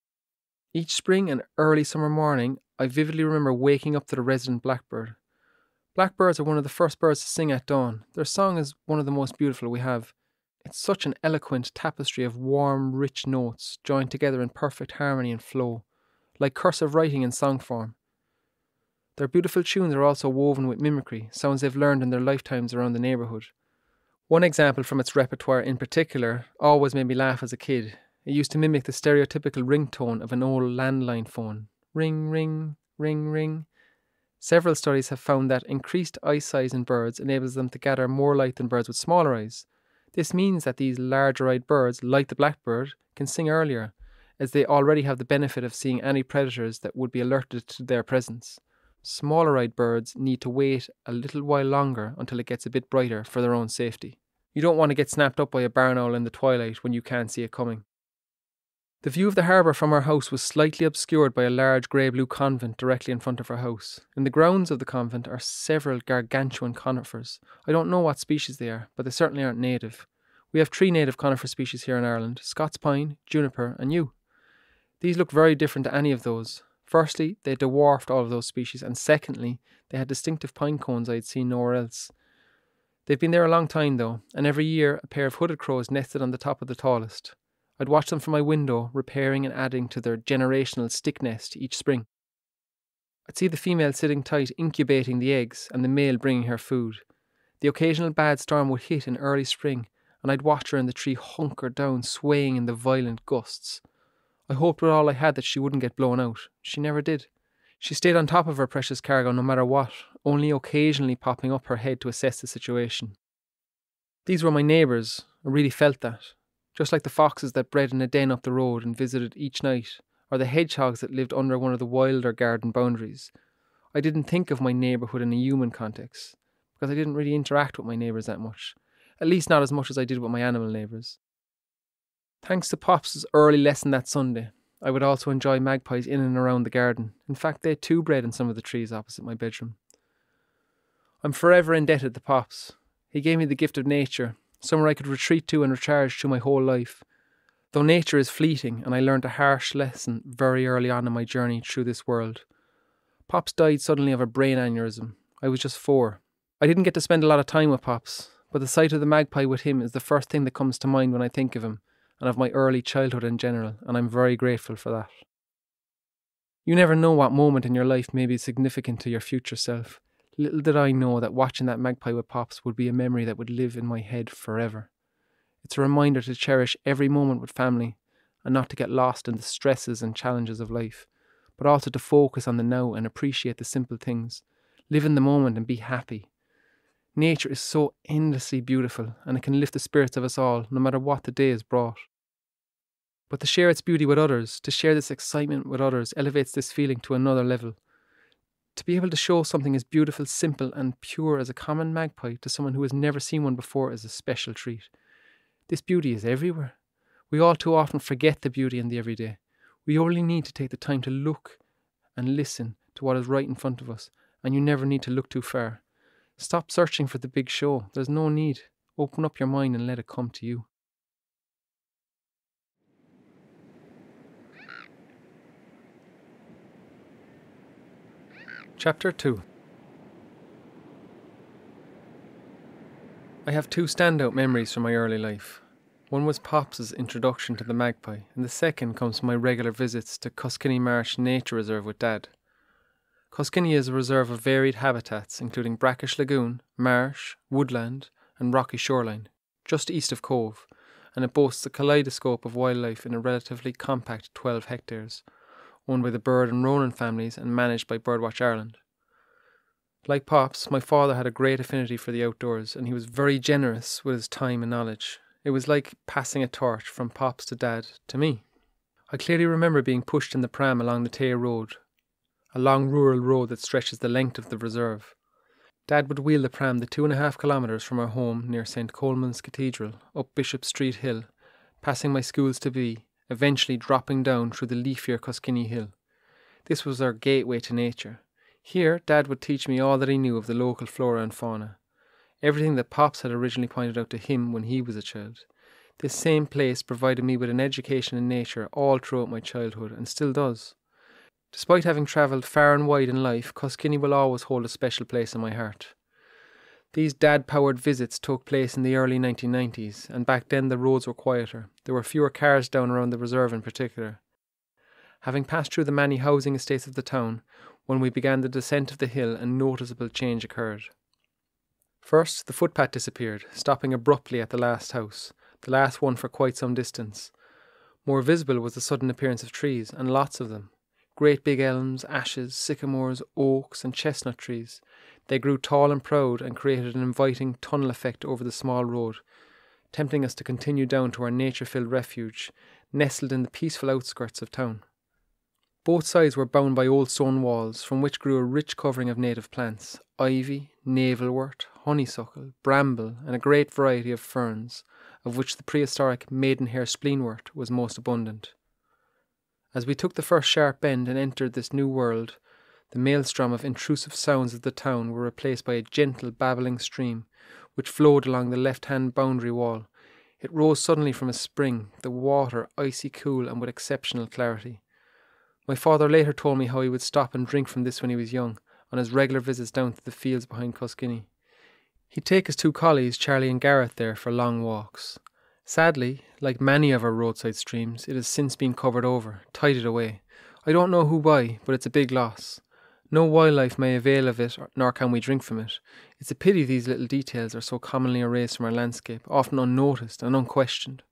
Each spring and early summer morning, I vividly remember waking up to the resident blackbird. Blackbirds are one of the first birds to sing at dawn. Their song is one of the most beautiful we have. It's such an eloquent tapestry of warm, rich notes, joined together in perfect harmony and flow, like cursive writing in song form. Their beautiful tunes are also woven with mimicry, sounds they've learned in their lifetimes around the neighbourhood. One example from its repertoire in particular always made me laugh as a kid. It used to mimic the stereotypical ringtone of an old landline phone. Ring, ring, ring, ring. Several studies have found that increased eye size in birds enables them to gather more light than birds with smaller eyes. This means that these larger-eyed birds, like the blackbird, can sing earlier, as they already have the benefit of seeing any predators that would be alerted to their presence. Smaller-eyed birds need to wait a little while longer until it gets a bit brighter for their own safety. You don't want to get snapped up by a barn owl in the twilight when you can't see it coming. The view of the harbour from our house was slightly obscured by a large grey-blue convent directly in front of our house. In the grounds of the convent are several gargantuan conifers. I don't know what species they are, but they certainly aren't native. We have three native conifer species here in Ireland: Scots pine, juniper and yew. These look very different to any of those. Firstly, they dwarfed all of those species, and secondly, they had distinctive pine cones I had seen nowhere else. They've been there a long time though, and every year a pair of hooded crows nested on the top of the tallest. I'd watch them from my window, repairing and adding to their generational stick nest each spring. I'd see the female sitting tight, incubating the eggs, and the male bringing her food. The occasional bad storm would hit in early spring, and I'd watch her in the tree hunker down, swaying in the violent gusts. I hoped with all I had that she wouldn't get blown out. She never did. She stayed on top of her precious cargo no matter what, only occasionally popping up her head to assess the situation. These were my neighbours. I really felt that. Just like the foxes that bred in a den up the road and visited each night, or the hedgehogs that lived under one of the wilder garden boundaries. I didn't think of my neighbourhood in a human context, because I didn't really interact with my neighbours that much, at least not as much as I did with my animal neighbours. Thanks to Pop's early lesson that Sunday, I would also enjoy magpies in and around the garden. In fact, they too bred in some of the trees opposite my bedroom. I'm forever indebted to Pops. He gave me the gift of nature, somewhere I could retreat to and recharge through my whole life. Though nature is fleeting, and I learned a harsh lesson very early on in my journey through this world. Pops died suddenly of a brain aneurysm. I was just four. I didn't get to spend a lot of time with Pops, but the sight of the magpie with him is the first thing that comes to mind when I think of him, and of my early childhood in general, and I'm very grateful for that. You never know what moment in your life may be significant to your future self. Little did I know that watching that magpie with Pops would be a memory that would live in my head forever. It's a reminder to cherish every moment with family and not to get lost in the stresses and challenges of life, but also to focus on the now and appreciate the simple things. Live in the moment and be happy. Nature is so endlessly beautiful, and it can lift the spirits of us all, no matter what the day has brought. But to share its beauty with others, to share this excitement with others, elevates this feeling to another level. To be able to show something as beautiful, simple and pure as a common magpie to someone who has never seen one before is a special treat. This beauty is everywhere. We all too often forget the beauty in the everyday. We only need to take the time to look and listen to what is right in front of us, and you never need to look too far. Stop searching for the big show. There's no need. Open up your mind and let it come to you. Chapter two. I have two standout memories from my early life. One was Pops's introduction to the magpie, and the second comes from my regular visits to Coskilly Marsh Nature Reserve with Dad. Coskilly is a reserve of varied habitats, including brackish lagoon, marsh, woodland, and rocky shoreline, just east of Cove, and it boasts a kaleidoscope of wildlife in a relatively compact twelve hectares, owned by the Bird and Ronan families and managed by Birdwatch Ireland. Like Pops, my father had a great affinity for the outdoors, and he was very generous with his time and knowledge. It was like passing a torch from Pops to Dad to me. I clearly remember being pushed in the pram along the Tay Road, a long rural road that stretches the length of the reserve. Dad would wheel the pram the two and a half kilometres from our home near Saint Coleman's Cathedral, up Bishop Street Hill, passing my schools to be, eventually dropping down through the leafier Coskilly Hill. This was our gateway to nature. Here, Dad would teach me all that he knew of the local flora and fauna. Everything that Pops had originally pointed out to him when he was a child. This same place provided me with an education in nature all throughout my childhood, and still does. Despite having travelled far and wide in life, Coskilly will always hold a special place in my heart. These dad-powered visits took place in the early nineteen nineties, and back then the roads were quieter. There were fewer cars down around the reserve in particular. Having passed through the many housing estates of the town, when we began the descent of the hill, a noticeable change occurred. First, the footpath disappeared, stopping abruptly at the last house, the last one for quite some distance. More visible was the sudden appearance of trees, and lots of them. Great big elms, ashes, sycamores, oaks, and chestnut trees. They grew tall and proud and created an inviting tunnel effect over the small road, tempting us to continue down to our nature-filled refuge, nestled in the peaceful outskirts of town. Both sides were bound by old stone walls, from which grew a rich covering of native plants, ivy, navelwort, honeysuckle, bramble, and a great variety of ferns, of which the prehistoric maidenhair spleenwort was most abundant. As we took the first sharp bend and entered this new world, the maelstrom of intrusive sounds of the town were replaced by a gentle babbling stream, which flowed along the left-hand boundary wall. It rose suddenly from a spring, the water icy cool and with exceptional clarity. My father later told me how he would stop and drink from this when he was young, on his regular visits down to the fields behind Coskilly. He'd take his two collies, Charlie and Gareth, there for long walks. Sadly, like many of our roadside streams, it has since been covered over, tided away. I don't know who why, but it's a big loss. No wildlife may avail of it, nor can we drink from it. It's a pity these little details are so commonly erased from our landscape, often unnoticed and unquestioned.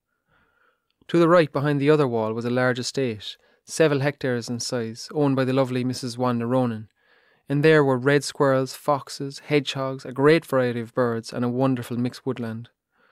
To the right, behind the other wall, was a large estate, several hectares in size, owned by the lovely Missus Wanda Ronan. In there were red squirrels, foxes, hedgehogs, a great variety of birds, and a wonderful mixed woodland.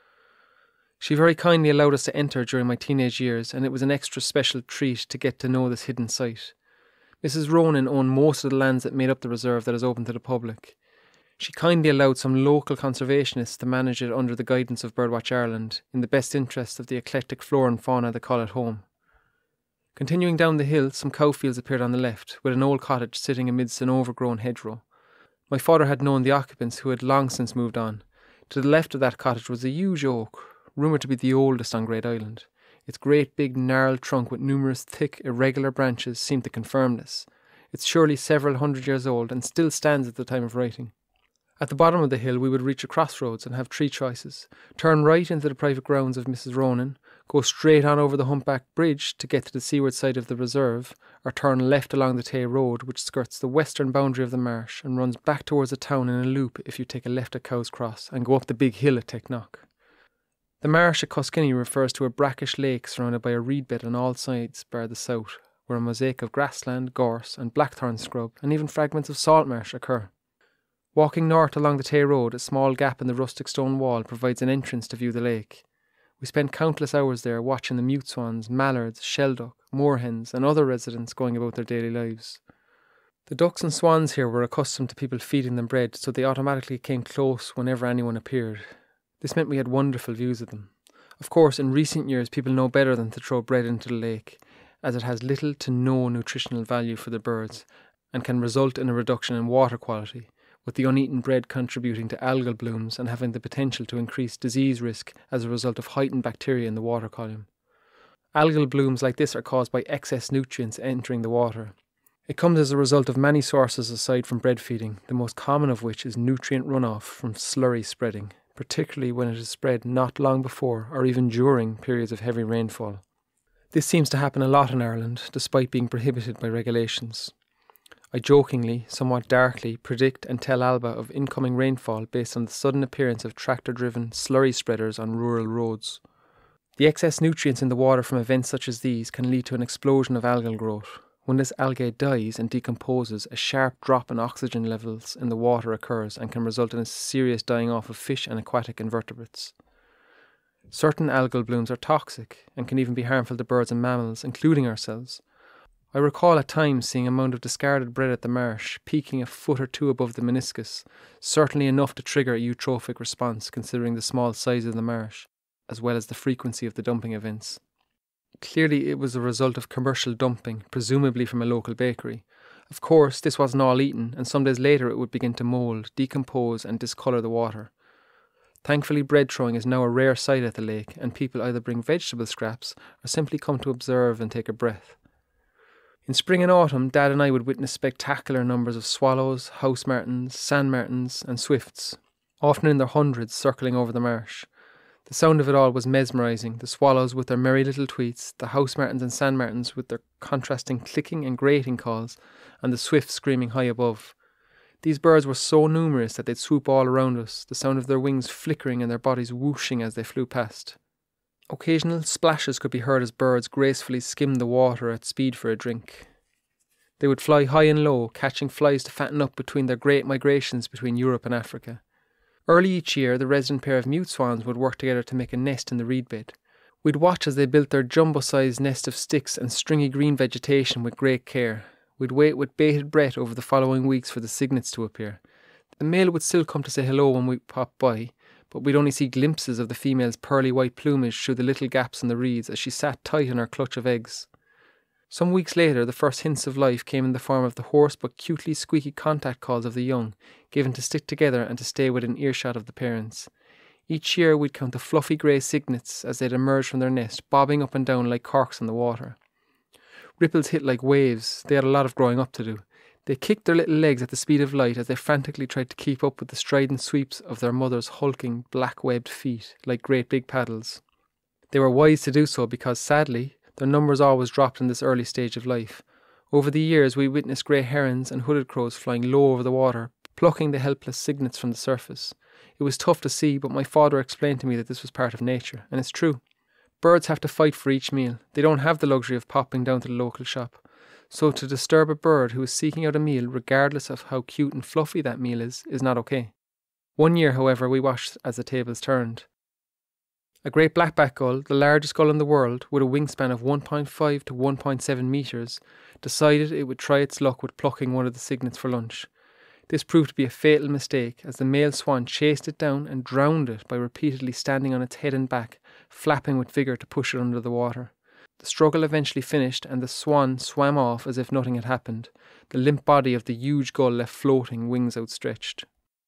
She very kindly allowed us to enter during my teenage years, and it was an extra special treat to get to know this hidden site. Missus Ronan owned most of the lands that made up the reserve that is open to the public. She kindly allowed some local conservationists to manage it under the guidance of Birdwatch Ireland, in the best interest of the eclectic flora and fauna that call it home. Continuing down the hill, some cow fields appeared on the left, with an old cottage sitting amidst an overgrown hedgerow. My father had known the occupants, who had long since moved on. To the left of that cottage was a huge oak, rumoured to be the oldest on Great Island. Its great big gnarled trunk with numerous thick, irregular branches seemed to confirm this. It's surely several hundred years old and still stands at the time of writing. At the bottom of the hill we would reach a crossroads and have three choices. Turn right into the private grounds of Missus Ronan, go straight on over the humpback bridge to get to the seaward side of the reserve, or turn left along the Tay Road, which skirts the western boundary of the marsh and runs back towards the town in a loop if you take a left at Cow's Cross and go up the big hill at Technock. The marsh at Coskilly refers to a brackish lake surrounded by a reed bed on all sides bar the south, where a mosaic of grassland, gorse and blackthorn scrub and even fragments of salt marsh occur. Walking north along the Tay Road, a small gap in the rustic stone wall provides an entrance to view the lake. We spent countless hours there watching the mute swans, mallards, shelduck, moorhens and other residents going about their daily lives. The ducks and swans here were accustomed to people feeding them bread, so they automatically came close whenever anyone appeared. This meant we had wonderful views of them. Of course, in recent years people know better than to throw bread into the lake, as it has little to no nutritional value for the birds and can result in a reduction in water quality, with the uneaten bread contributing to algal blooms and having the potential to increase disease risk as a result of heightened bacteria in the water column. Algal blooms like this are caused by excess nutrients entering the water. It comes as a result of many sources aside from bread feeding, the most common of which is nutrient runoff from slurry spreading, particularly when it is spread not long before or even during periods of heavy rainfall. This seems to happen a lot in Ireland, despite being prohibited by regulations. I jokingly, somewhat darkly, predict and tell Alba of incoming rainfall based on the sudden appearance of tractor-driven slurry spreaders on rural roads. The excess nutrients in the water from events such as these can lead to an explosion of algal growth. When this algae dies and decomposes, a sharp drop in oxygen levels in the water occurs and can result in a serious dying off of fish and aquatic invertebrates. Certain algal blooms are toxic and can even be harmful to birds and mammals, including ourselves. I recall at times seeing a mound of discarded bread at the marsh, peaking a foot or two above the meniscus, certainly enough to trigger a eutrophic response considering the small size of the marsh, as well as the frequency of the dumping events. Clearly it was a result of commercial dumping, presumably from a local bakery. Of course, this wasn't all eaten, and some days later it would begin to mould, decompose and discolour the water. Thankfully, bread throwing is now a rare sight at the lake, and people either bring vegetable scraps or simply come to observe and take a breath. In spring and autumn, Dad and I would witness spectacular numbers of swallows, house martins, sand martins and swifts, often in their hundreds circling over the marsh. The sound of it all was mesmerising, the swallows with their merry little tweets, the house martins and sand martins with their contrasting clicking and grating calls, and the swifts screaming high above. These birds were so numerous that they'd swoop all around us, the sound of their wings flickering and their bodies whooshing as they flew past. Occasional splashes could be heard as birds gracefully skimmed the water at speed for a drink. They would fly high and low, catching flies to fatten up between their great migrations between Europe and Africa. Early each year, the resident pair of mute swans would work together to make a nest in the reed bed. We'd watch as they built their jumbo-sized nest of sticks and stringy green vegetation with great care. We'd wait with bated breath over the following weeks for the cygnets to appear. The male would still come to say hello when we popped by, but we'd only see glimpses of the female's pearly white plumage through the little gaps in the reeds as she sat tight in her clutch of eggs. Some weeks later, the first hints of life came in the form of the hoarse but cutely squeaky contact calls of the young, given to stick together and to stay within earshot of the parents. Each year we'd count the fluffy grey cygnets as they'd emerge from their nest, bobbing up and down like corks in the water. Ripples hit like waves. They had a lot of growing up to do. They kicked their little legs at the speed of light as they frantically tried to keep up with the strident sweeps of their mother's hulking, black-webbed feet, like great big paddles. They were wise to do so because, sadly, their numbers always dropped in this early stage of life. Over the years we witnessed grey herons and hooded crows flying low over the water, plucking the helpless cygnets from the surface. It was tough to see, but my father explained to me that this was part of nature, and it's true. Birds have to fight for each meal. They don't have the luxury of popping down to the local shop. So to disturb a bird who is seeking out a meal, regardless of how cute and fluffy that meal is, is not okay. One year, however, we watched as the tables turned. A great blackback gull, the largest gull in the world, with a wingspan of one point five to one point seven metres, decided it would try its luck with plucking one of the cygnets for lunch. This proved to be a fatal mistake, as the male swan chased it down and drowned it by repeatedly standing on its head and back, flapping with vigour to push it under the water. The struggle eventually finished, and the swan swam off as if nothing had happened, the limp body of the huge gull left floating, wings outstretched.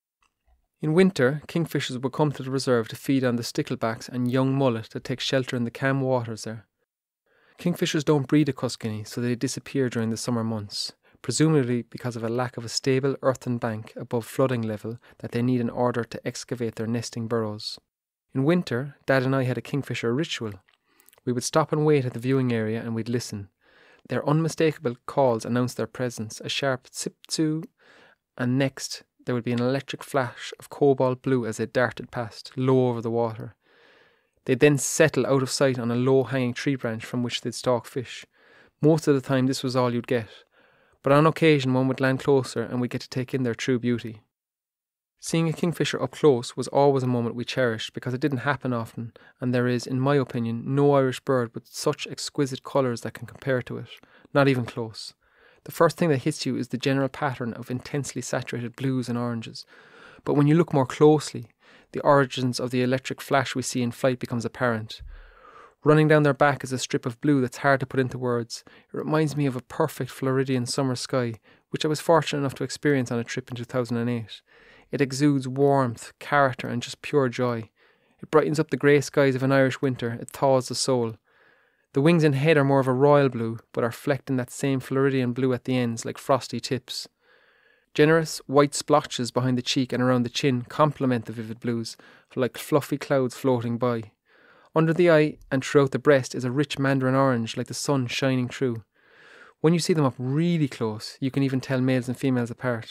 In winter, kingfishers would come to the reserve to feed on the sticklebacks and young mullet that take shelter in the calm waters there. Kingfishers don't breed at Cuskenny, so they disappear during the summer months, presumably because of a lack of a stable earthen bank above flooding level that they need in order to excavate their nesting burrows. In winter, Dad and I had a kingfisher ritual. We would stop and wait at the viewing area and we'd listen. Their unmistakable calls announced their presence, a sharp tsip-tsoo, and next there would be an electric flash of cobalt blue as they darted past, low over the water. They'd then settle out of sight on a low-hanging tree branch from which they'd stalk fish. Most of the time this was all you'd get, but on occasion one would land closer and we'd get to take in their true beauty. Seeing a kingfisher up close was always a moment we cherished because it didn't happen often, and there is, in my opinion, no Irish bird with such exquisite colours that can compare to it, not even close. The first thing that hits you is the general pattern of intensely saturated blues and oranges, but when you look more closely, the origins of the electric flash we see in flight becomes apparent. Running down their back is a strip of blue that's hard to put into words. It reminds me of a perfect Floridian summer sky, which I was fortunate enough to experience on a trip in two thousand eight. It exudes warmth, character and just pure joy. It brightens up the grey skies of an Irish winter. It thaws the soul. The wings and head are more of a royal blue, but are flecked in that same Floridian blue at the ends like frosty tips. Generous white splotches behind the cheek and around the chin complement the vivid blues, like fluffy clouds floating by. Under the eye and throughout the breast is a rich mandarin orange like the sun shining through. When you see them up really close, you can even tell males and females apart.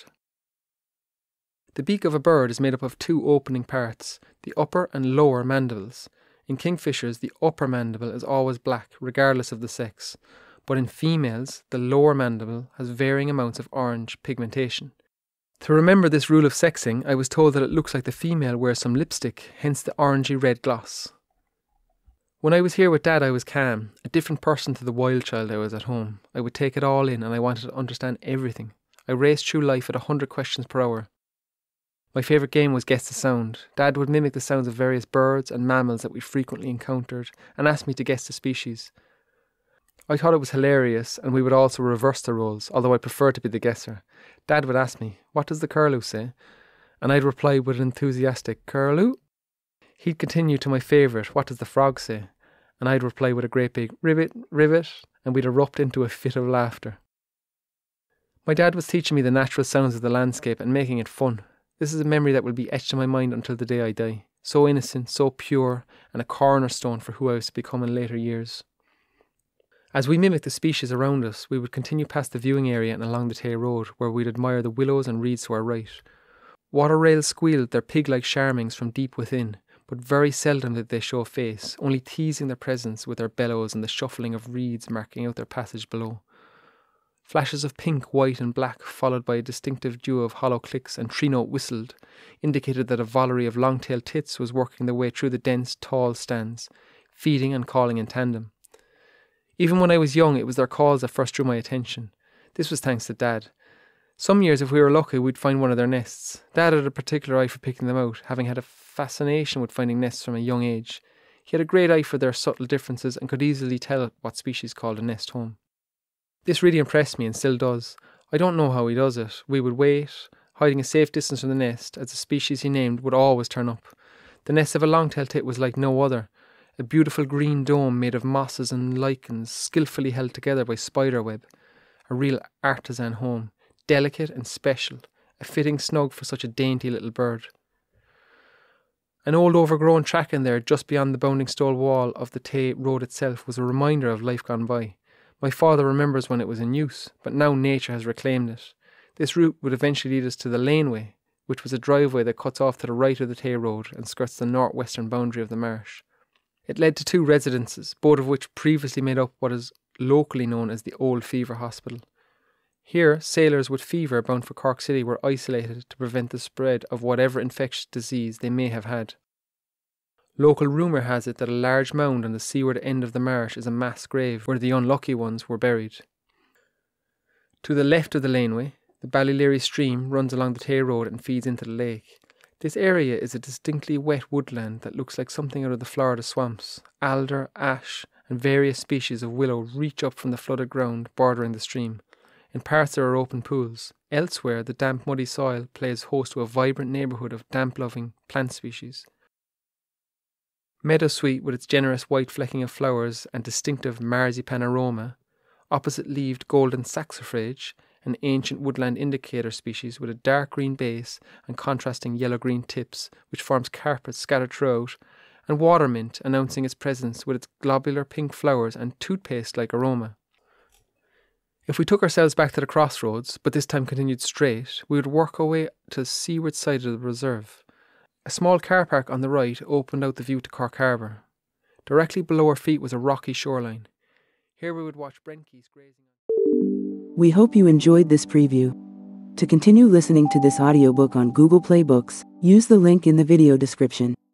The beak of a bird is made up of two opening parts, the upper and lower mandibles. In kingfishers, the upper mandible is always black, regardless of the sex, but in females, the lower mandible has varying amounts of orange pigmentation. To remember this rule of sexing, I was told that it looks like the female wears some lipstick, hence the orangey red gloss. When I was here with Dad, I was calm, a different person to the wild child I was at home. I would take it all in and I wanted to understand everything. I raced through life at a hundred questions per hour. My favourite game was Guess the Sound. Dad would mimic the sounds of various birds and mammals that we frequently encountered and ask me to guess the species. I thought it was hilarious, and we would also reverse the roles, although I preferred to be the guesser. Dad would ask me, "What does the curlew say?" And I'd reply with an enthusiastic, "Curlew?" He'd continue to my favourite, "What does the frog say?" And I'd reply with a great big, "Ribbit, ribbit," and we'd erupt into a fit of laughter. My dad was teaching me the natural sounds of the landscape and making it fun. This is a memory that will be etched in my mind until the day I die. So innocent, so pure, and a cornerstone for who I was to become in later years. As we mimicked the species around us, we would continue past the viewing area and along the Tay Road, where we'd admire the willows and reeds to our right. Water rails squealed their pig-like charmings from deep within, but very seldom did they show face, only teasing their presence with their bellows and the shuffling of reeds marking out their passage below. Flashes of pink, white and black, followed by a distinctive duo of hollow clicks and three-note whistled, indicated that a volley of long-tailed tits was working their way through the dense, tall stands, feeding and calling in tandem. Even when I was young, it was their calls that first drew my attention. This was thanks to Dad. Some years, if we were lucky, we'd find one of their nests. Dad had a particular eye for picking them out, having had a fascination with finding nests from a young age. He had a great eye for their subtle differences and could easily tell what species called a nest home. This really impressed me and still does. I don't know how he does it. We would wait, hiding a safe distance from the nest, as the species he named would always turn up. The nest of a long-tailed tit was like no other. A beautiful green dome made of mosses and lichens, skillfully held together by spiderweb. A real artisan home, delicate and special, a fitting snug for such a dainty little bird. An old overgrown track in there, just beyond the bounding stone wall of the Tay Road itself, was a reminder of life gone by. My father remembers when it was in use, but now nature has reclaimed it. This route would eventually lead us to the laneway, which was a driveway that cuts off to the right of the Tay Road and skirts the northwestern boundary of the marsh. It led to two residences, both of which previously made up what is locally known as the Old Fever Hospital. Here, sailors with fever bound for Cork City were isolated to prevent the spread of whatever infectious disease they may have had. Local rumour has it that a large mound on the seaward end of the marsh is a mass grave where the unlucky ones were buried. To the left of the laneway, the Ballyleary stream runs along the Tay Road and feeds into the lake. This area is a distinctly wet woodland that looks like something out of the Florida swamps. Alder, ash, and various species of willow reach up from the flooded ground bordering the stream. In parts there are open pools. Elsewhere, the damp, muddy soil plays host to a vibrant neighbourhood of damp-loving plant species. Meadowsweet, with its generous white flecking of flowers and distinctive marzipan aroma, opposite-leaved golden saxifrage, an ancient woodland indicator species with a dark green base and contrasting yellow-green tips, which forms carpets scattered throughout, and watermint announcing its presence with its globular pink flowers and toothpaste-like aroma. If we took ourselves back to the crossroads, but this time continued straight, we would work our way to the seaward side of the reserve. A small car park on the right opened out the view to Cork Harbour. Directly below our feet was a rocky shoreline. Here we would watch brenkies grazing. We hope you enjoyed this preview. To continue listening to this audiobook on Google Play Books, use the link in the video description.